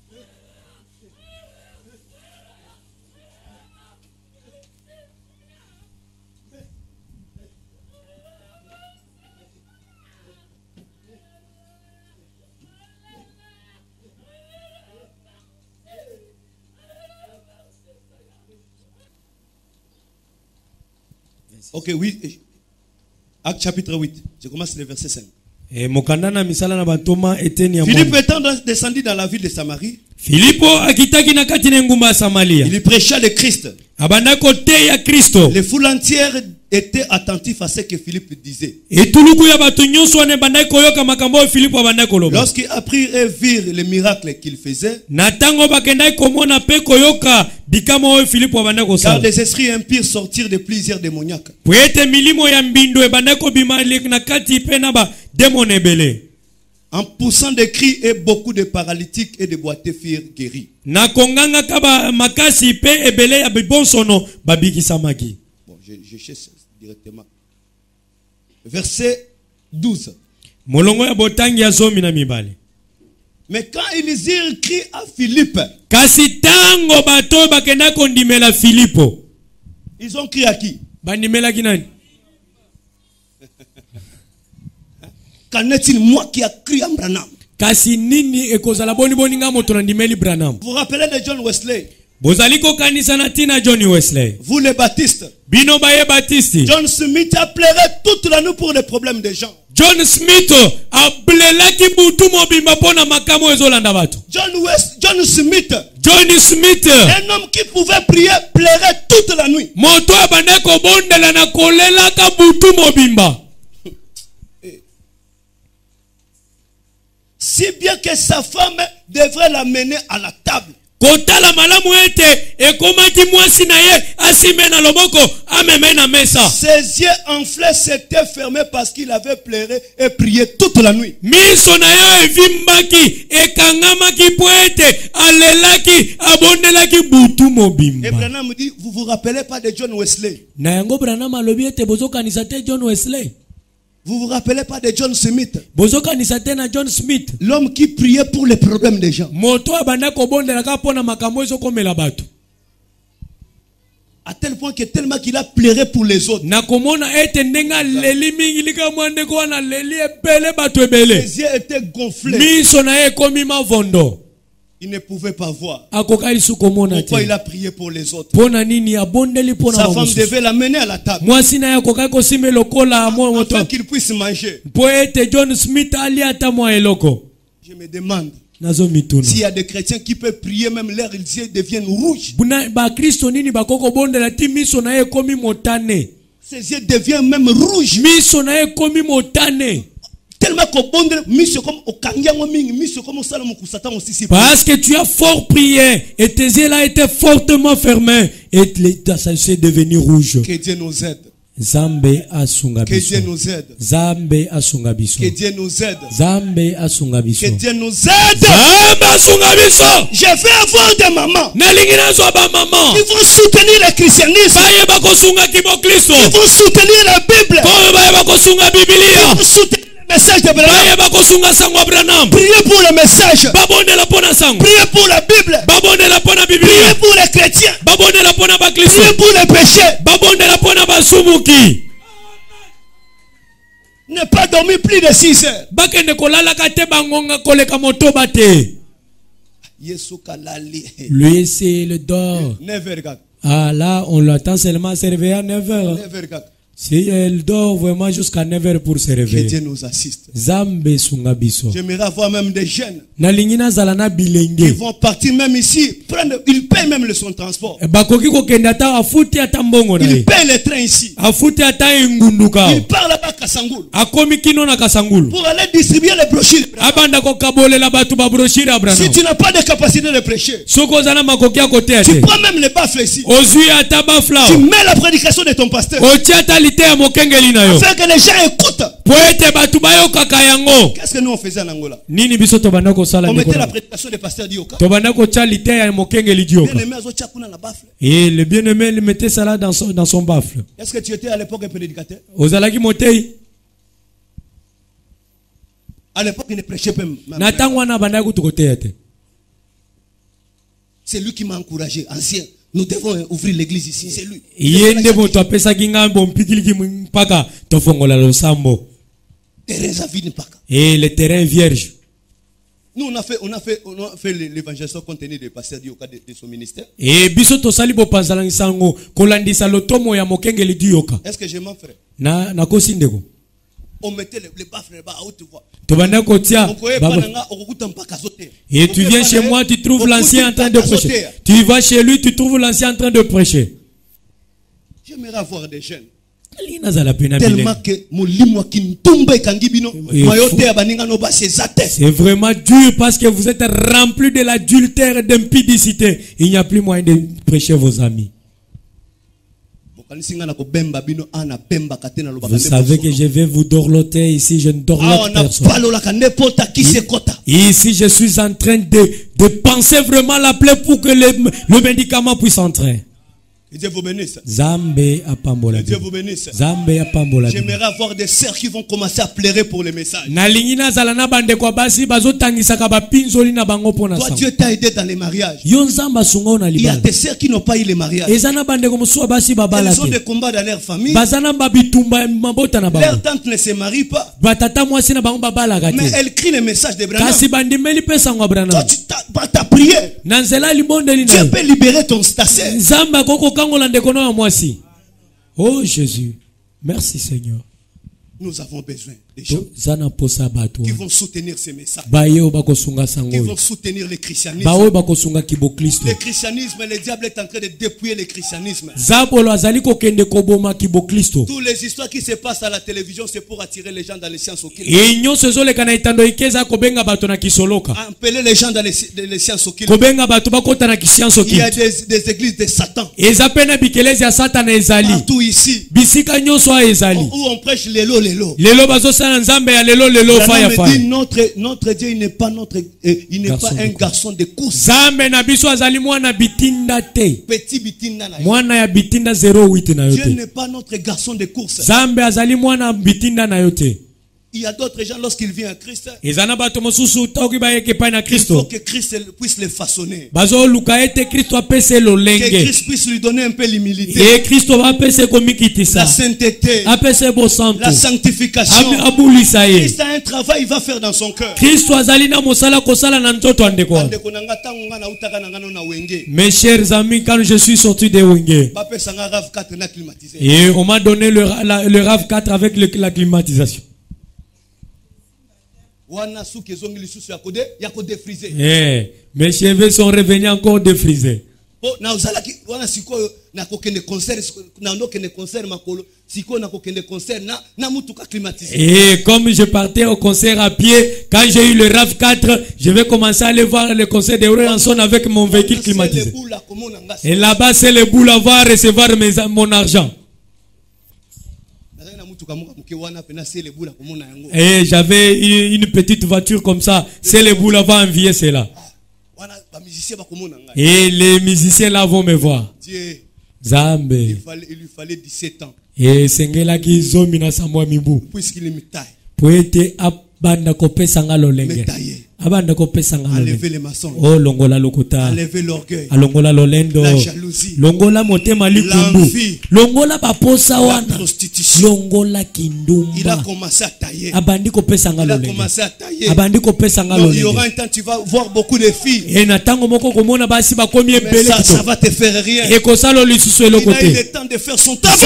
Ok, oui. Acte chapitre 8. Je commence le verset 5. Philippe étant descendu dans la ville de Samarie, il prêcha le Christ. Les foules entières étaient attentifs à ce que Philippe disait. Lorsqu'ils apprirent et virent les miracles qu'il faisait, car des esprits impurs sortirent de plusieurs démoniaques. En poussant des cris, et beaucoup de paralytiques et de boiteux furent guéris. Bon, je cherche directement. Verset 12. Mais quand ils irent crier à Philippe, ils ont crié à qui? Qu'en est-il moi qui a crié à Branham? Vous vous rappelez de John Wesley? Vous les baptistes. John Smith a pleuré toute la nuit pour les problèmes des gens. John Smith John Smith, un homme qui pouvait prier, pleurait toute la nuit. Si bien que sa femme devrait l'amener à la table. Ses yeux enflés s'étaient fermés parce qu'il avait pleuré et prié toute la nuit. Et Branham me dit, vous vous rappelez pas de John Wesley? Vous vous rappelez pas de John Smith? L'homme qui priait pour les problèmes des gens. À tel point que tellement qu'il a pleuré pour les autres. Les yeux étaient gonflés. Il ne pouvait pas voir. Pourquoi il a prié pour les autres? Sa femme devait l'amener à la table afin qu'il puisse manger. Je me demande s'il y a des chrétiens qui peuvent prier, même leurs yeux deviennent rouges. Ses yeux deviennent même rouges. Tellement parce que tu as fort prié et tes yeux là étaient fortement fermés et ça s'est devenu rouge. Que Dieu nous aide. Zambe asunga biso. Que Dieu nous aide. Zambe asunga biso. Que Dieu nous aide. Zambe asunga biso. Que Dieu nous aide. Zambe asunga biso. Je vais avoir des mamans. Nalingina zo ba maman. Ils vont soutenir le christianisme. Baye bakosunga kimo Kristo. Ils vont soutenir la Bible. Baye bakosunga Biblia. Ils vont soutenir message de Branham. Priez pour le message. Priez pour la Bible. Priez pour les chrétiens. Priez pour les péchés. Ne pas dormir plus de 6 heures. Lui c'est le dort. Ah là on l'attend seulement se réveiller à 9 heures. Si elle dort vraiment jusqu'à 9h pour se réveiller. Que Dieu nous assiste. J'aimerais avoir même des jeunes. Ils vont partir même ici. Ils payent même son transport. Ils payent le train ici. Ils partent là-bas à Kassangoul. Pour aller distribuer les brochures. Si tu n'as pas de capacité de prêcher, tu prends même les baffles ici. Tu mets la prédication de ton pasteur. Afin que les gens écoutent. Qu'est-ce que nous on faisait en Angola? On mettait la prédication des pasteurs d'Ioka. Et le bien-aimé il mettait ça là dans son baffle. Est-ce que tu étais à l'époque un prédicateur? À l'époque il ne prêchait pas. C'est lui qui m'a encouragé, ancien. Nous devons ouvrir l'église ici, c'est lui. Et le terrain vierge. Nous on a fait l'évangélisation contenu des pasteurs d'Ioka de son ministère. Est-ce que je m'en ferai? On mettait les baffles là-bas à haute voix. Et tu viens chez moi, tu trouves l'ancien en train de prêcher. Tu vas chez lui, tu trouves l'ancien en train de prêcher. J'aimerais avoir des jeunes. Tellement que c'est vraiment dur parce que vous êtes remplis de l'adultère et d'impudicité. Il n'y a plus moyen de prêcher vos amis. Vous savez que je vais vous dorloter ici, je ne dorlote personne. Ici, je suis en train de penser vraiment la plaie pour que le médicament puisse entrer. Que Dieu vous bénisse. Zambe apambola. Dieu vous bénisse. Zambe apambola. J'aimerais avoir des sœurs qui vont commencer à pleurer pour les messages. Toi, Dieu t'a aidé dans les mariages. Il y a des sœurs qui n'ont pas eu les mariages. Elles ont des combats dans leur famille. Leur tante ne se marie pas. Mais elle crie les messages de Branham. Toi, tu t'as prié. Dieu peut libérer ton stassé. Oh Jésus, merci Seigneur. Nous avons besoin des gens qui vont soutenir ces messages, qui vont soutenir le christianisme. Le christianisme, le diable est en train de dépouiller le christianisme. Toutes les histoires qui se passent à la télévision, c'est pour attirer les gens dans les sciences occultes. Appeler les gens dans les sciences occultes. Il y a des églises de Satan partout ici où on prêche les lots. Notre Dieu, il n'est pas un garçon de course. Petit bitinda. Dieu n'est pas notre garçon de course. Il y a d'autres gens, lorsqu'ils viennent à Christ, il faut que Christ puisse les façonner. Que Christ puisse lui donner un peu l'humilité, la sainteté, la sanctification. Christ a un travail, il va faire dans son cœur. Mes chers amis, quand je suis sorti de Wenge, et on m'a donné le RAV4 avec la climatisation. Mes cheveux sont revenus encore défrisés. Et comme je partais au concert à pied, quand j'ai eu le RAV4, je vais commencer à aller voir le concert de Royanson avec mon véhicule climatisé. Et là-bas, c'est le boulevard recevoir mon argent. Et j'avais une petite voiture comme ça. C'est le boulevard envié, c'est là. Et les musiciens là vont me voir. Zambe. Il lui fallait 17 ans. Et Sengela qui zomina samwa mibu. Puisqu'il me taille. Poete abanda kopesa ngalo lenge. Abanda kopesa ngalo. Enlever les mensonges. Oh longola lokuta. Enlever l'orgueil. Alongola lolendo. La jalousie. Longola motema likumbu. Longola baposa wana. La prostitution. Longola kindumba. Il a commencé à tailler. Abandi kopesa ngalo lenge. Il a commencé à tailler. Abandi kopesa ngalo lenge. Il y aura un temps tu vas voir beaucoup de filles. Et natango moko komona basi ba komi ebele. Ça va te faire rien. Et kosalo lisusu elo côté. Il a eu le temps de faire son travail.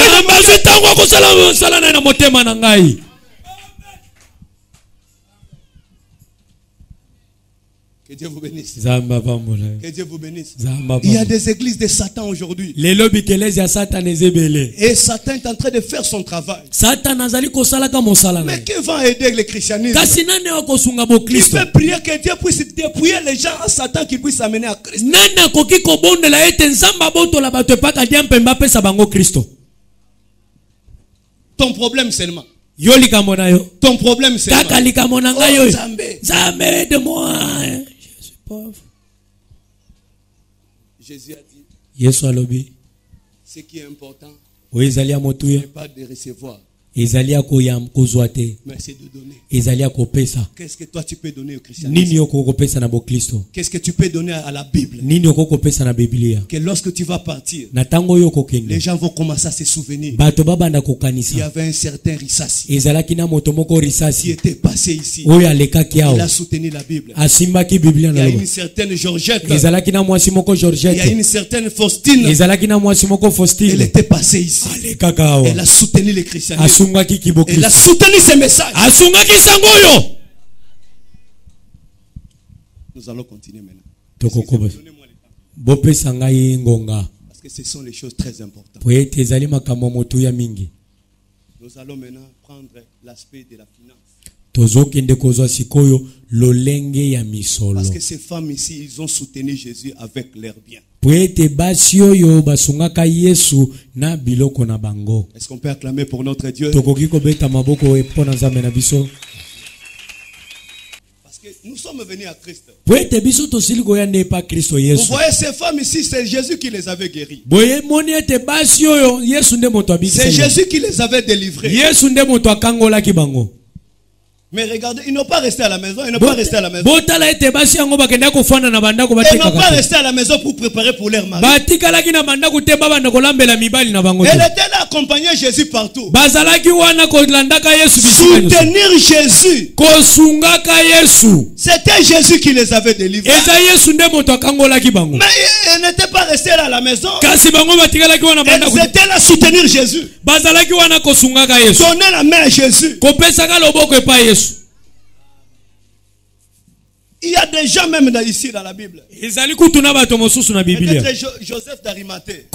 Que Dieu vous bénisse. Que Dieu vous bénisse. Il y a des églises de Satan aujourd'hui. Et Satan est en train de faire son travail. Mais qui va aider le christianisme? Il peut prier que Dieu puisse dépouiller les gens à Satan, qui puisse amener à Christ. Ton problème seulement. Ton problème seulement. Oh, Zambé, aide-moi. Je suis pauvre. Jésus a dit. Ce qui est important, n'est pas de recevoir. Mais c'est de donner. Qu'est-ce que toi tu peux donner au christianisme? Qu'est-ce que tu peux donner à la Bible? Que lorsque tu vas partir, les gens vont commencer à se souvenir. Il y avait un certain Rissassi qui était passé ici. Il a soutenu la Bible. Il y a une certaine Georgette. Il y a une certaine Faustine. Elle était passée ici. Elle a soutenu les christianisme. Elle a soutenu ces messages. Nous allons continuer maintenant. Parce que ce sont les choses très importantes. Nous allons maintenant prendre l'aspect de la finance. Parce que ces femmes ici, ils ont soutenu Jésus avec leurs biens. Est-ce qu'on peut acclamer pour notre Dieu? Parce que nous sommes venus à Christ. Vous voyez ces femmes ici, c'est Jésus qui les avait guéries. C'est Jésus qui les avait délivrées. Mais regardez, ils n'ont pas resté à la maison. Ils n'ont pas resté à la maison. Ils n'ont pas resté à la maison pour préparer pour leur mari. Elle était là accompagner Jésus partout. Soutenir Jésus. C'était Jésus qui les avait délivrés. Mais elle n'était pas restée là à la maison. Ils étaient là soutenir Jésus. Donner la main à Jésus. Il y a des gens même ici dans la Bible. Peut-être Joseph d'Arimathée.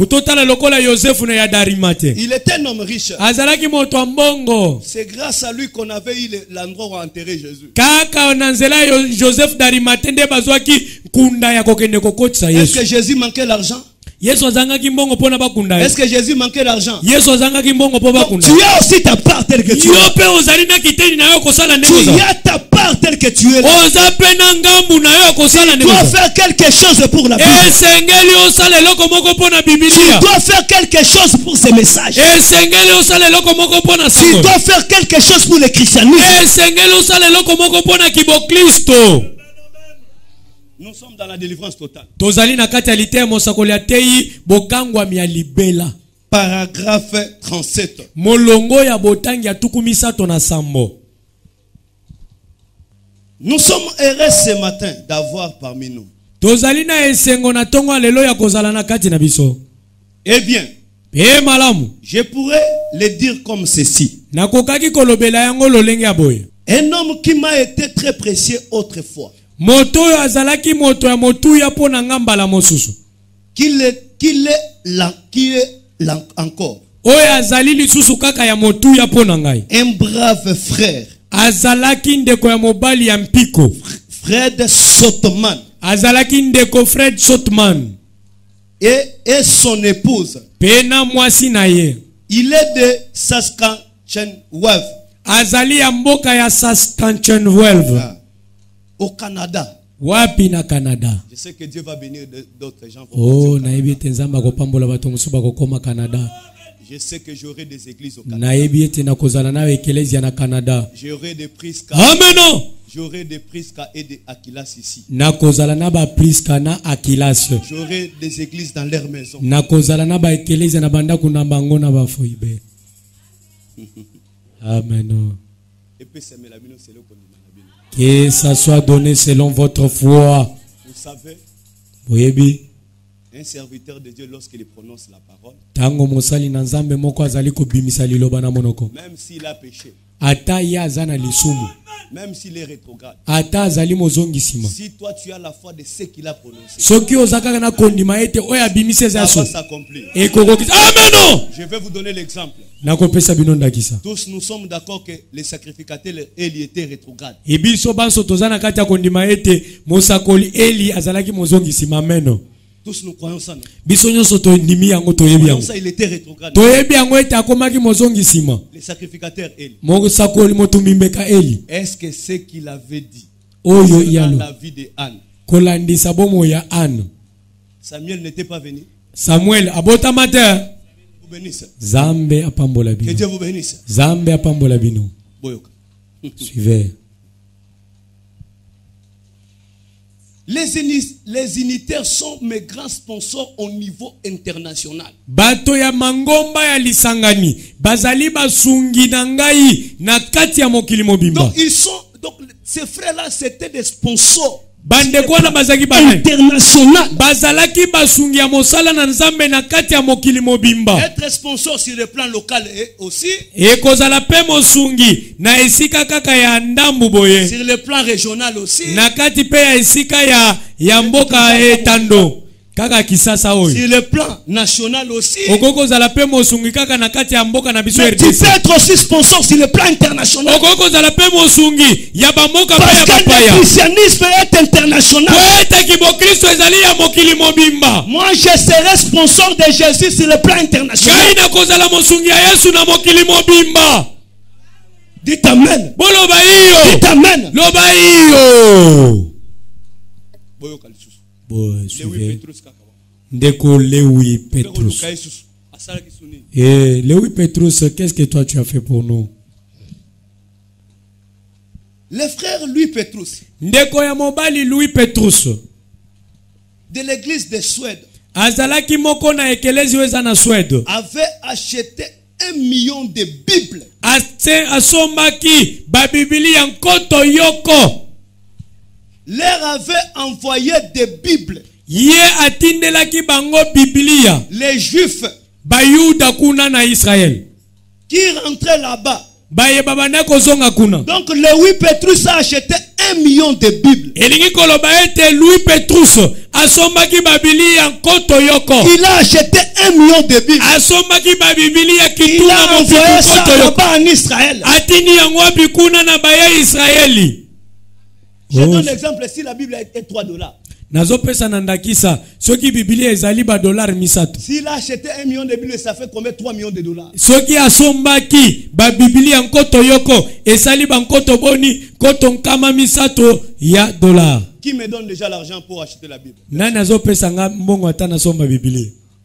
Il était un homme riche. C'est grâce à lui qu'on avait eu l'endroit où enterrer Jésus. Est-ce que Jésus manquait l'argent? Est-ce que Jésus manquait l'argent? Tu as aussi ta part telle que tu es. Tu as ta part telle que tu es. Tu dois faire quelque chose pour la Bible. Tu dois faire quelque chose pour ces messages. Tu dois faire quelque chose pour le christianisme. Nous sommes dans la délivrance totale. Paragraphe 37. Nous sommes heureux ce matin d'avoir parmi nous. Eh bien, je pourrais le dire comme ceci. Un homme qui m'a été très précieux autrefois. Qu'il est encore. Un brave frère. Fred Sotman. Et son épouse. Il est de Saskatchewan. Au Canada. Je sais que Dieu va bénir d'autres gens. Je sais que j'aurai des églises au Canada. J'aurai des Prisca. Amen. J'aurai des Prisca et des Aquilas ici. J'aurai des églises dans leur maison. Amen. Que ça soit donné selon votre foi. Vous savez, un serviteur de Dieu, lorsqu'il prononce la parole, même s'il a péché, même s'il est rétrograde, si toi tu as la foi de ce qu'il a prononcé, ça va s'accomplir. Amen. Je vais vous donner l'exemple. Tous nous sommes d'accord que les sacrificateurs Eli étaient rétrogrades. Tous nous croyons ça. Il était rétrograde. Les sacrificateurs Eli. Est-ce que ce qu'il avait dit dans la vie de Anne, Samuel n'était pas venu? Samuel abotamata. Zambe apambola bino. Que Dieu vous bénisse. Zambe apambola bino. Suivez. Les unitaires sont mes grands sponsors au niveau international. Bato ya mangomba ya lisangani bazali basungi nangai na kati ya mokili mobimba. Donc ils sont, donc ces frères là c'était des sponsors international. Bazalaki basungi ya mosala na nzambe na kati ya mokili mobimba. Être sponsor sur le plan local aussi. E kozala pe mosungi na esika kaka ya ndambu boye. Sur le plan régional aussi. Na kati pe ya esika ya mboka etando. Kaka kisasa oyo. Sur le plan national aussi. Okoko zala pe mosungi kaka na kati ya mboka na biso RDC. Tu peux être aussi sponsor sur le plan international. Okoko zala pe mosungi ya ba mboka pa ya papaya. Parce que le christianisme est international. Moi je serai sponsor de Jésus sur le plan international. Dis Dites amen. Dites amen. Suivez. Ndeko Lewi Petrus. Et Lewi Petrus, qu'est-ce que toi tu as fait pour nous? Le frère Louis Petrus. Ndeko ya mobali Louis Petrus. De l'église de Suède. Azalaki moko na ekelezi weza na Suède. Avait acheté 1 million de Bibles. Asomaki ba Biblia nkoto yoko. Leur avait envoyé des Bibles. Ye atindelaki bango Biblia. Les Juifs. Bayuda kuna na Israël. Qui rentraient là-bas. Donc Louis Petrus a acheté 1 million de Bibles. Louis Petrus il a acheté 1 million de Bibles. Il a envoyé ça là-bas en Israël. Je donne l'exemple si la Bible est $3. Nazopesa nandakisa soki Biblia ezali ba dollar misato. S'il a acheté 1 million de Bibles, ça fait combien? 3 millions de dollars. Soki asombaki ba Biblia nkoto yoko ezali ba nkoto boni koto nkama misato ya dollar. Qui me donne déjà l'argent pour acheter la Bible? Nani azopesa nga mbongo ata na somba Biblia.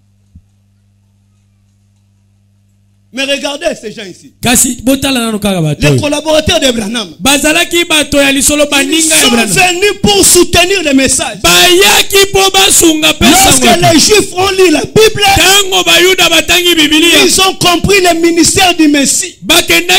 Mais regardez ces gens ici. Les collaborateurs d'Abraham. Ils sont venus pour soutenir le message. Lorsque les Juifs ont lu la Bible, ils ont compris le ministère du Messie. Ils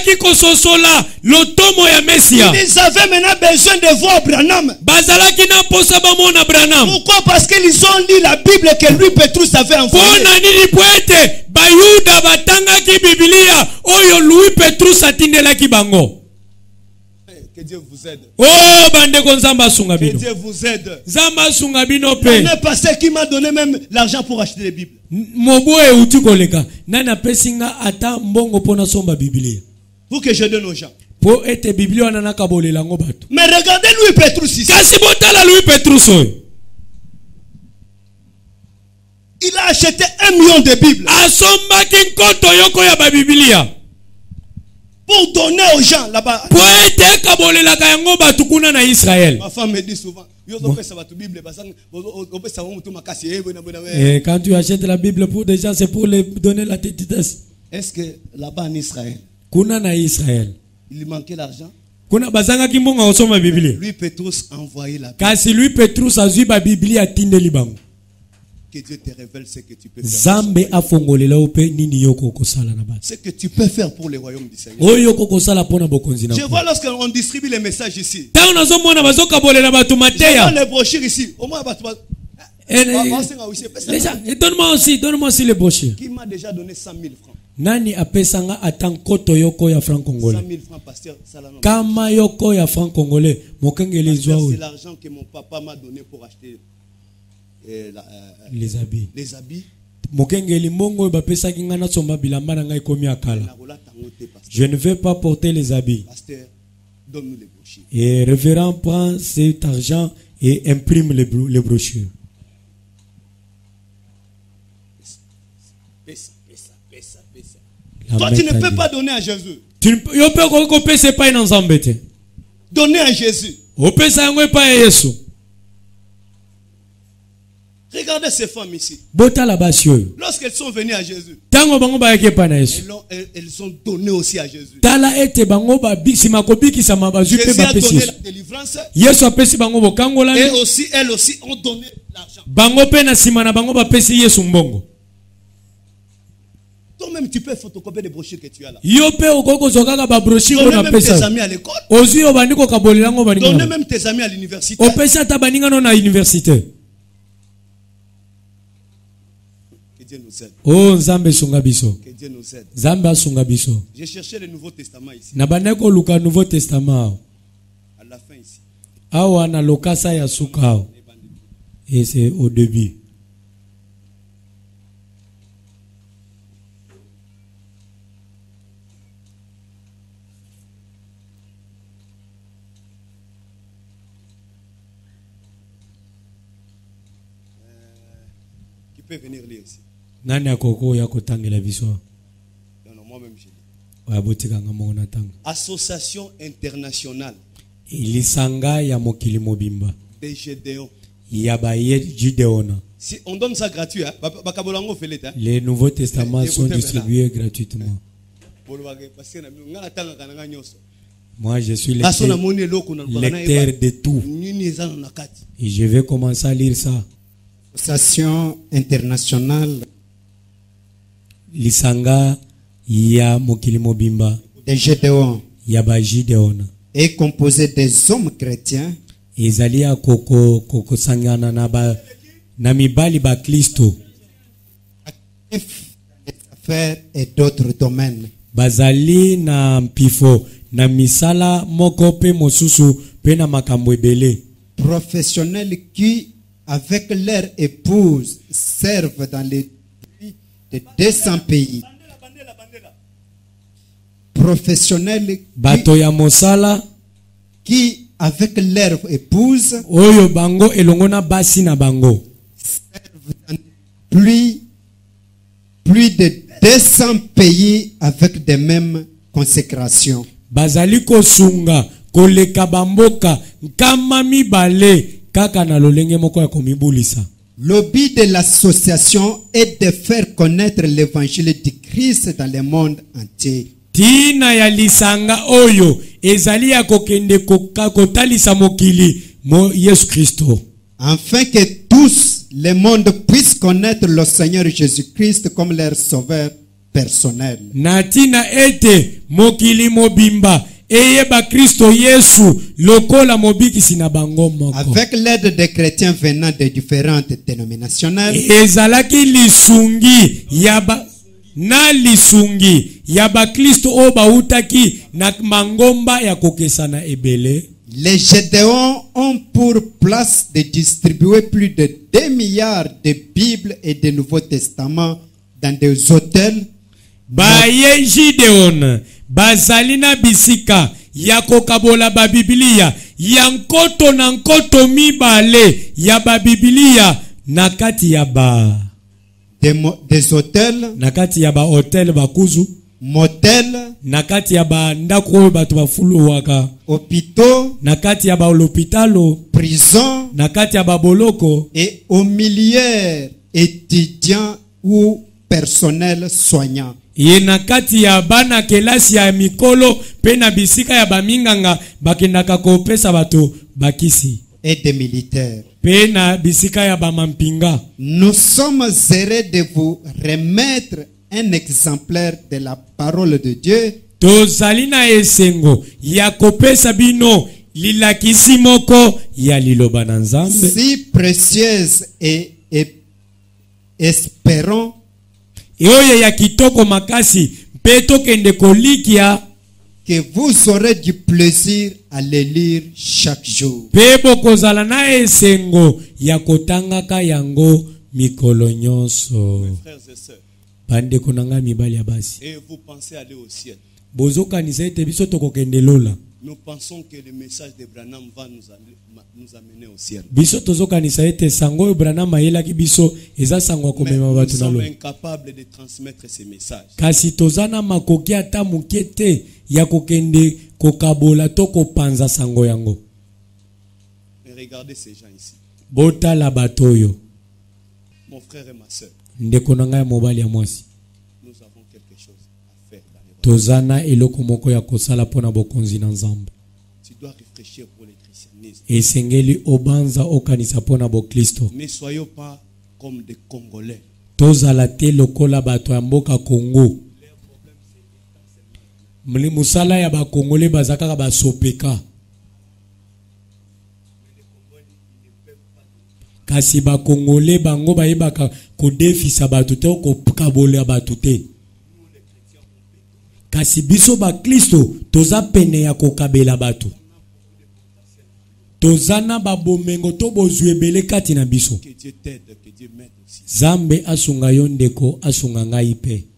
avaient maintenant besoin de voir Abraham. Pourquoi? Parce qu'ils ont lu la Bible que Louis Petrus avait envoyée. Bayuda batangaki Biblia oyo Louis Petrus atindelaki bango. Que Dieu vous aide. Oh bandeko nzamba sunga bino. Que Dieu vous aide. Nzamba sunga bino pe. L'année passée qui m'a donné même l'argent pour acheter les Bibles. Moboe uti koleka. Nana pesinga ata mbongo pona somba Biblia. Pour que je donne aux gens. Pour être Biblia nana kabolela ngo bato. Mais regardez Louis Petrus ici. Kasi botala Louis Petrus oyo. Il a acheté 1 million de Bibles. Pour donner aux gens là-bas. Ma femme me dit souvent. Et quand tu achètes la Bible pour des gens, c'est pour les donner la tétitesse. Est-ce que là-bas en Israël, il manquait l'argent? Louis Petrus a envoyé la Bible. Que Dieu te révèle ce que tu peux faire. Ce que tu peux faire pour le royaume du Seigneur. Je vois lorsqu'on distribue les messages ici. Je vois les brochures ici. Au moins, donne-moi aussi les brochures. Qui m'a déjà donné 100 000 francs? Nani apesanga atankoto yoko ya franc congolais. 100 000 francs, pasteur Salano. Kama yoko ya franc congolais. C'est l'argent que mon papa m'a donné pour acheter les habits. Les habits. Je ne vais pas porter les habits. Pasteur, donne-nous les brochures. Et révérend prend cet argent et imprime les brochures. Toi, tu ne peux pas donner à Jésus. Donner à Jésus. Regardez ces femmes ici. Lorsqu'elles sont venues à Jésus, elles ont donné aussi à Jésus. Jésus a donné la délivrance. Et aussi, elles aussi ont donné l'argent. Toi-même, tu peux photocopier les brochures que tu as là. Donne même tes amis à l'école. Donne même tes amis à l'université. Dieu nous aide. Oh Nzambe sunga biso. Que Dieu nous aide. Nzambe sunga biso. J'ai cherché le Nouveau Testament ici. Na baneko luka Nouveau Testament. À la fin ici. Awa na lokasa ya suka. Et c'est au début. Qui peut venir lire ici? Nani akoko ya kotangela biso? Non, moi-même je lis. Association internationale Lisanga ya mokili mobimba des Gédéons. Si on donne ça gratuit, hein? Les Nouveaux Testaments sont distribués gratuitement. Moi, je suis lecteur de tout. Et je vais commencer à lire ça. Association internationale Lisanga ya mokili mobimba des Gédéons est composé des hommes chrétiens Ezalia koko sangana na mibali ba Kristo affaires et d'autres domaines. Bazali na mpifo na misala moko pe mosusu pe na makambo ebele. Professionnels qui avec leur épouse servent dans les de 200 pays. Professionnels bato ya mosala qui avec leur épouse oyo bango elongona basi na bango plus de 200 pays avec des mêmes consécrations. Bazali kosunga koleka bamboka nkama mibale kaka na lolenge moko ya komibulisa. Le but de l'association est de faire connaître l'évangile de Christ dans le monde entier. Tina ya lisanga oyo ezali ya kokende kotalisa mokili mo Yesu Kristo. Afin que tous le monde puisse connaître le Seigneur Jésus-Christ comme leur sauveur personnel. Natina ete mokili mobimba eyeba Kristo Yesu lokola mobikisi na bango moko. Avec l'aide des chrétiens venant de différentes dénominations. Ezalaki lisungi yaba na lisungi yaba Kristo oba utaki na mangomba ya kokesana ebele. Les Gédéons ont pour place de distribuer plus de 2 milliards de Bibles et de Nouveaux Testaments dans des hôtels. Baye Gideon bazalina bisika ya kokabola ba Biblia ya nkoto na nkoto mibale ya ba Biblia nakati ya ba des hôtels, nakati ya ba hotel bakuzu, motel, nakati ya ba ndako batu bafulu waka, hôpitaux, nakati ya ba l'hôpitalo, prison, nakati ya ba boloko, et aux milliers étudiants ou personnel soignant. Ye nakati ya bana kelasi ya mikolo pe na bisika ya baminganga bakendaka kopesa bato bakisi. Et des militaires. Pe na bisika ya bamampinga. Nous sommes heureux de vous remettre un exemplaire de la parole de Dieu. Tozalina esengo ya kopesa bino lilakisi moko ya liloba na Nzambe. Si précieuse et espérons Eoye ya kitoko makasi peto kende kolikia que vous aurez du plaisir à les lire chaque jour. Pebo kozala na esengo ya kotangaka yango mikolo nyonso. Bande konanga mibali ya basi. Et vous pensez aller au ciel. Bozoka nisete biso tokokende lola. Nous pensons que le message de Branham va nous amener au ciel. Biso tozoka nisete sango Branham ayela ki biso eza sango komema batu na lo. Nous sommes incapables de transmettre ces messages. Kasi tozana makoki ata mukete ya kokende kokabola to kopanza sango yango. Et regardez ces gens ici. Bota la batoyo. Mon frère et ma sœur. Ndeko nanga ya mobali ya mwasi. Nous avons quelque chose à faire dans les Tozana eloko moko ya kosala pona bokonzi na Nzambe. Tu dois réfléchir pour le christianisme. Esengeli obanza okanisa pona bo Kristo. Ne soyons pas comme des Congolais. Tozala te lokola bato ya mboka Kongo. Musala ya ba Kongole bazaka ba sopeka. Kasi ba Kongole bango bayebaka kodefisa bato te ko kabola bato te. Kasi biso ba Kristo toza pene ya kokabela bato. Tozana ba bomengo to bozwebele kati na biso. Que Dieu t'aide, que Dieu m'aide aussi. Zambe asunga yo ndeko asunga ngai pe.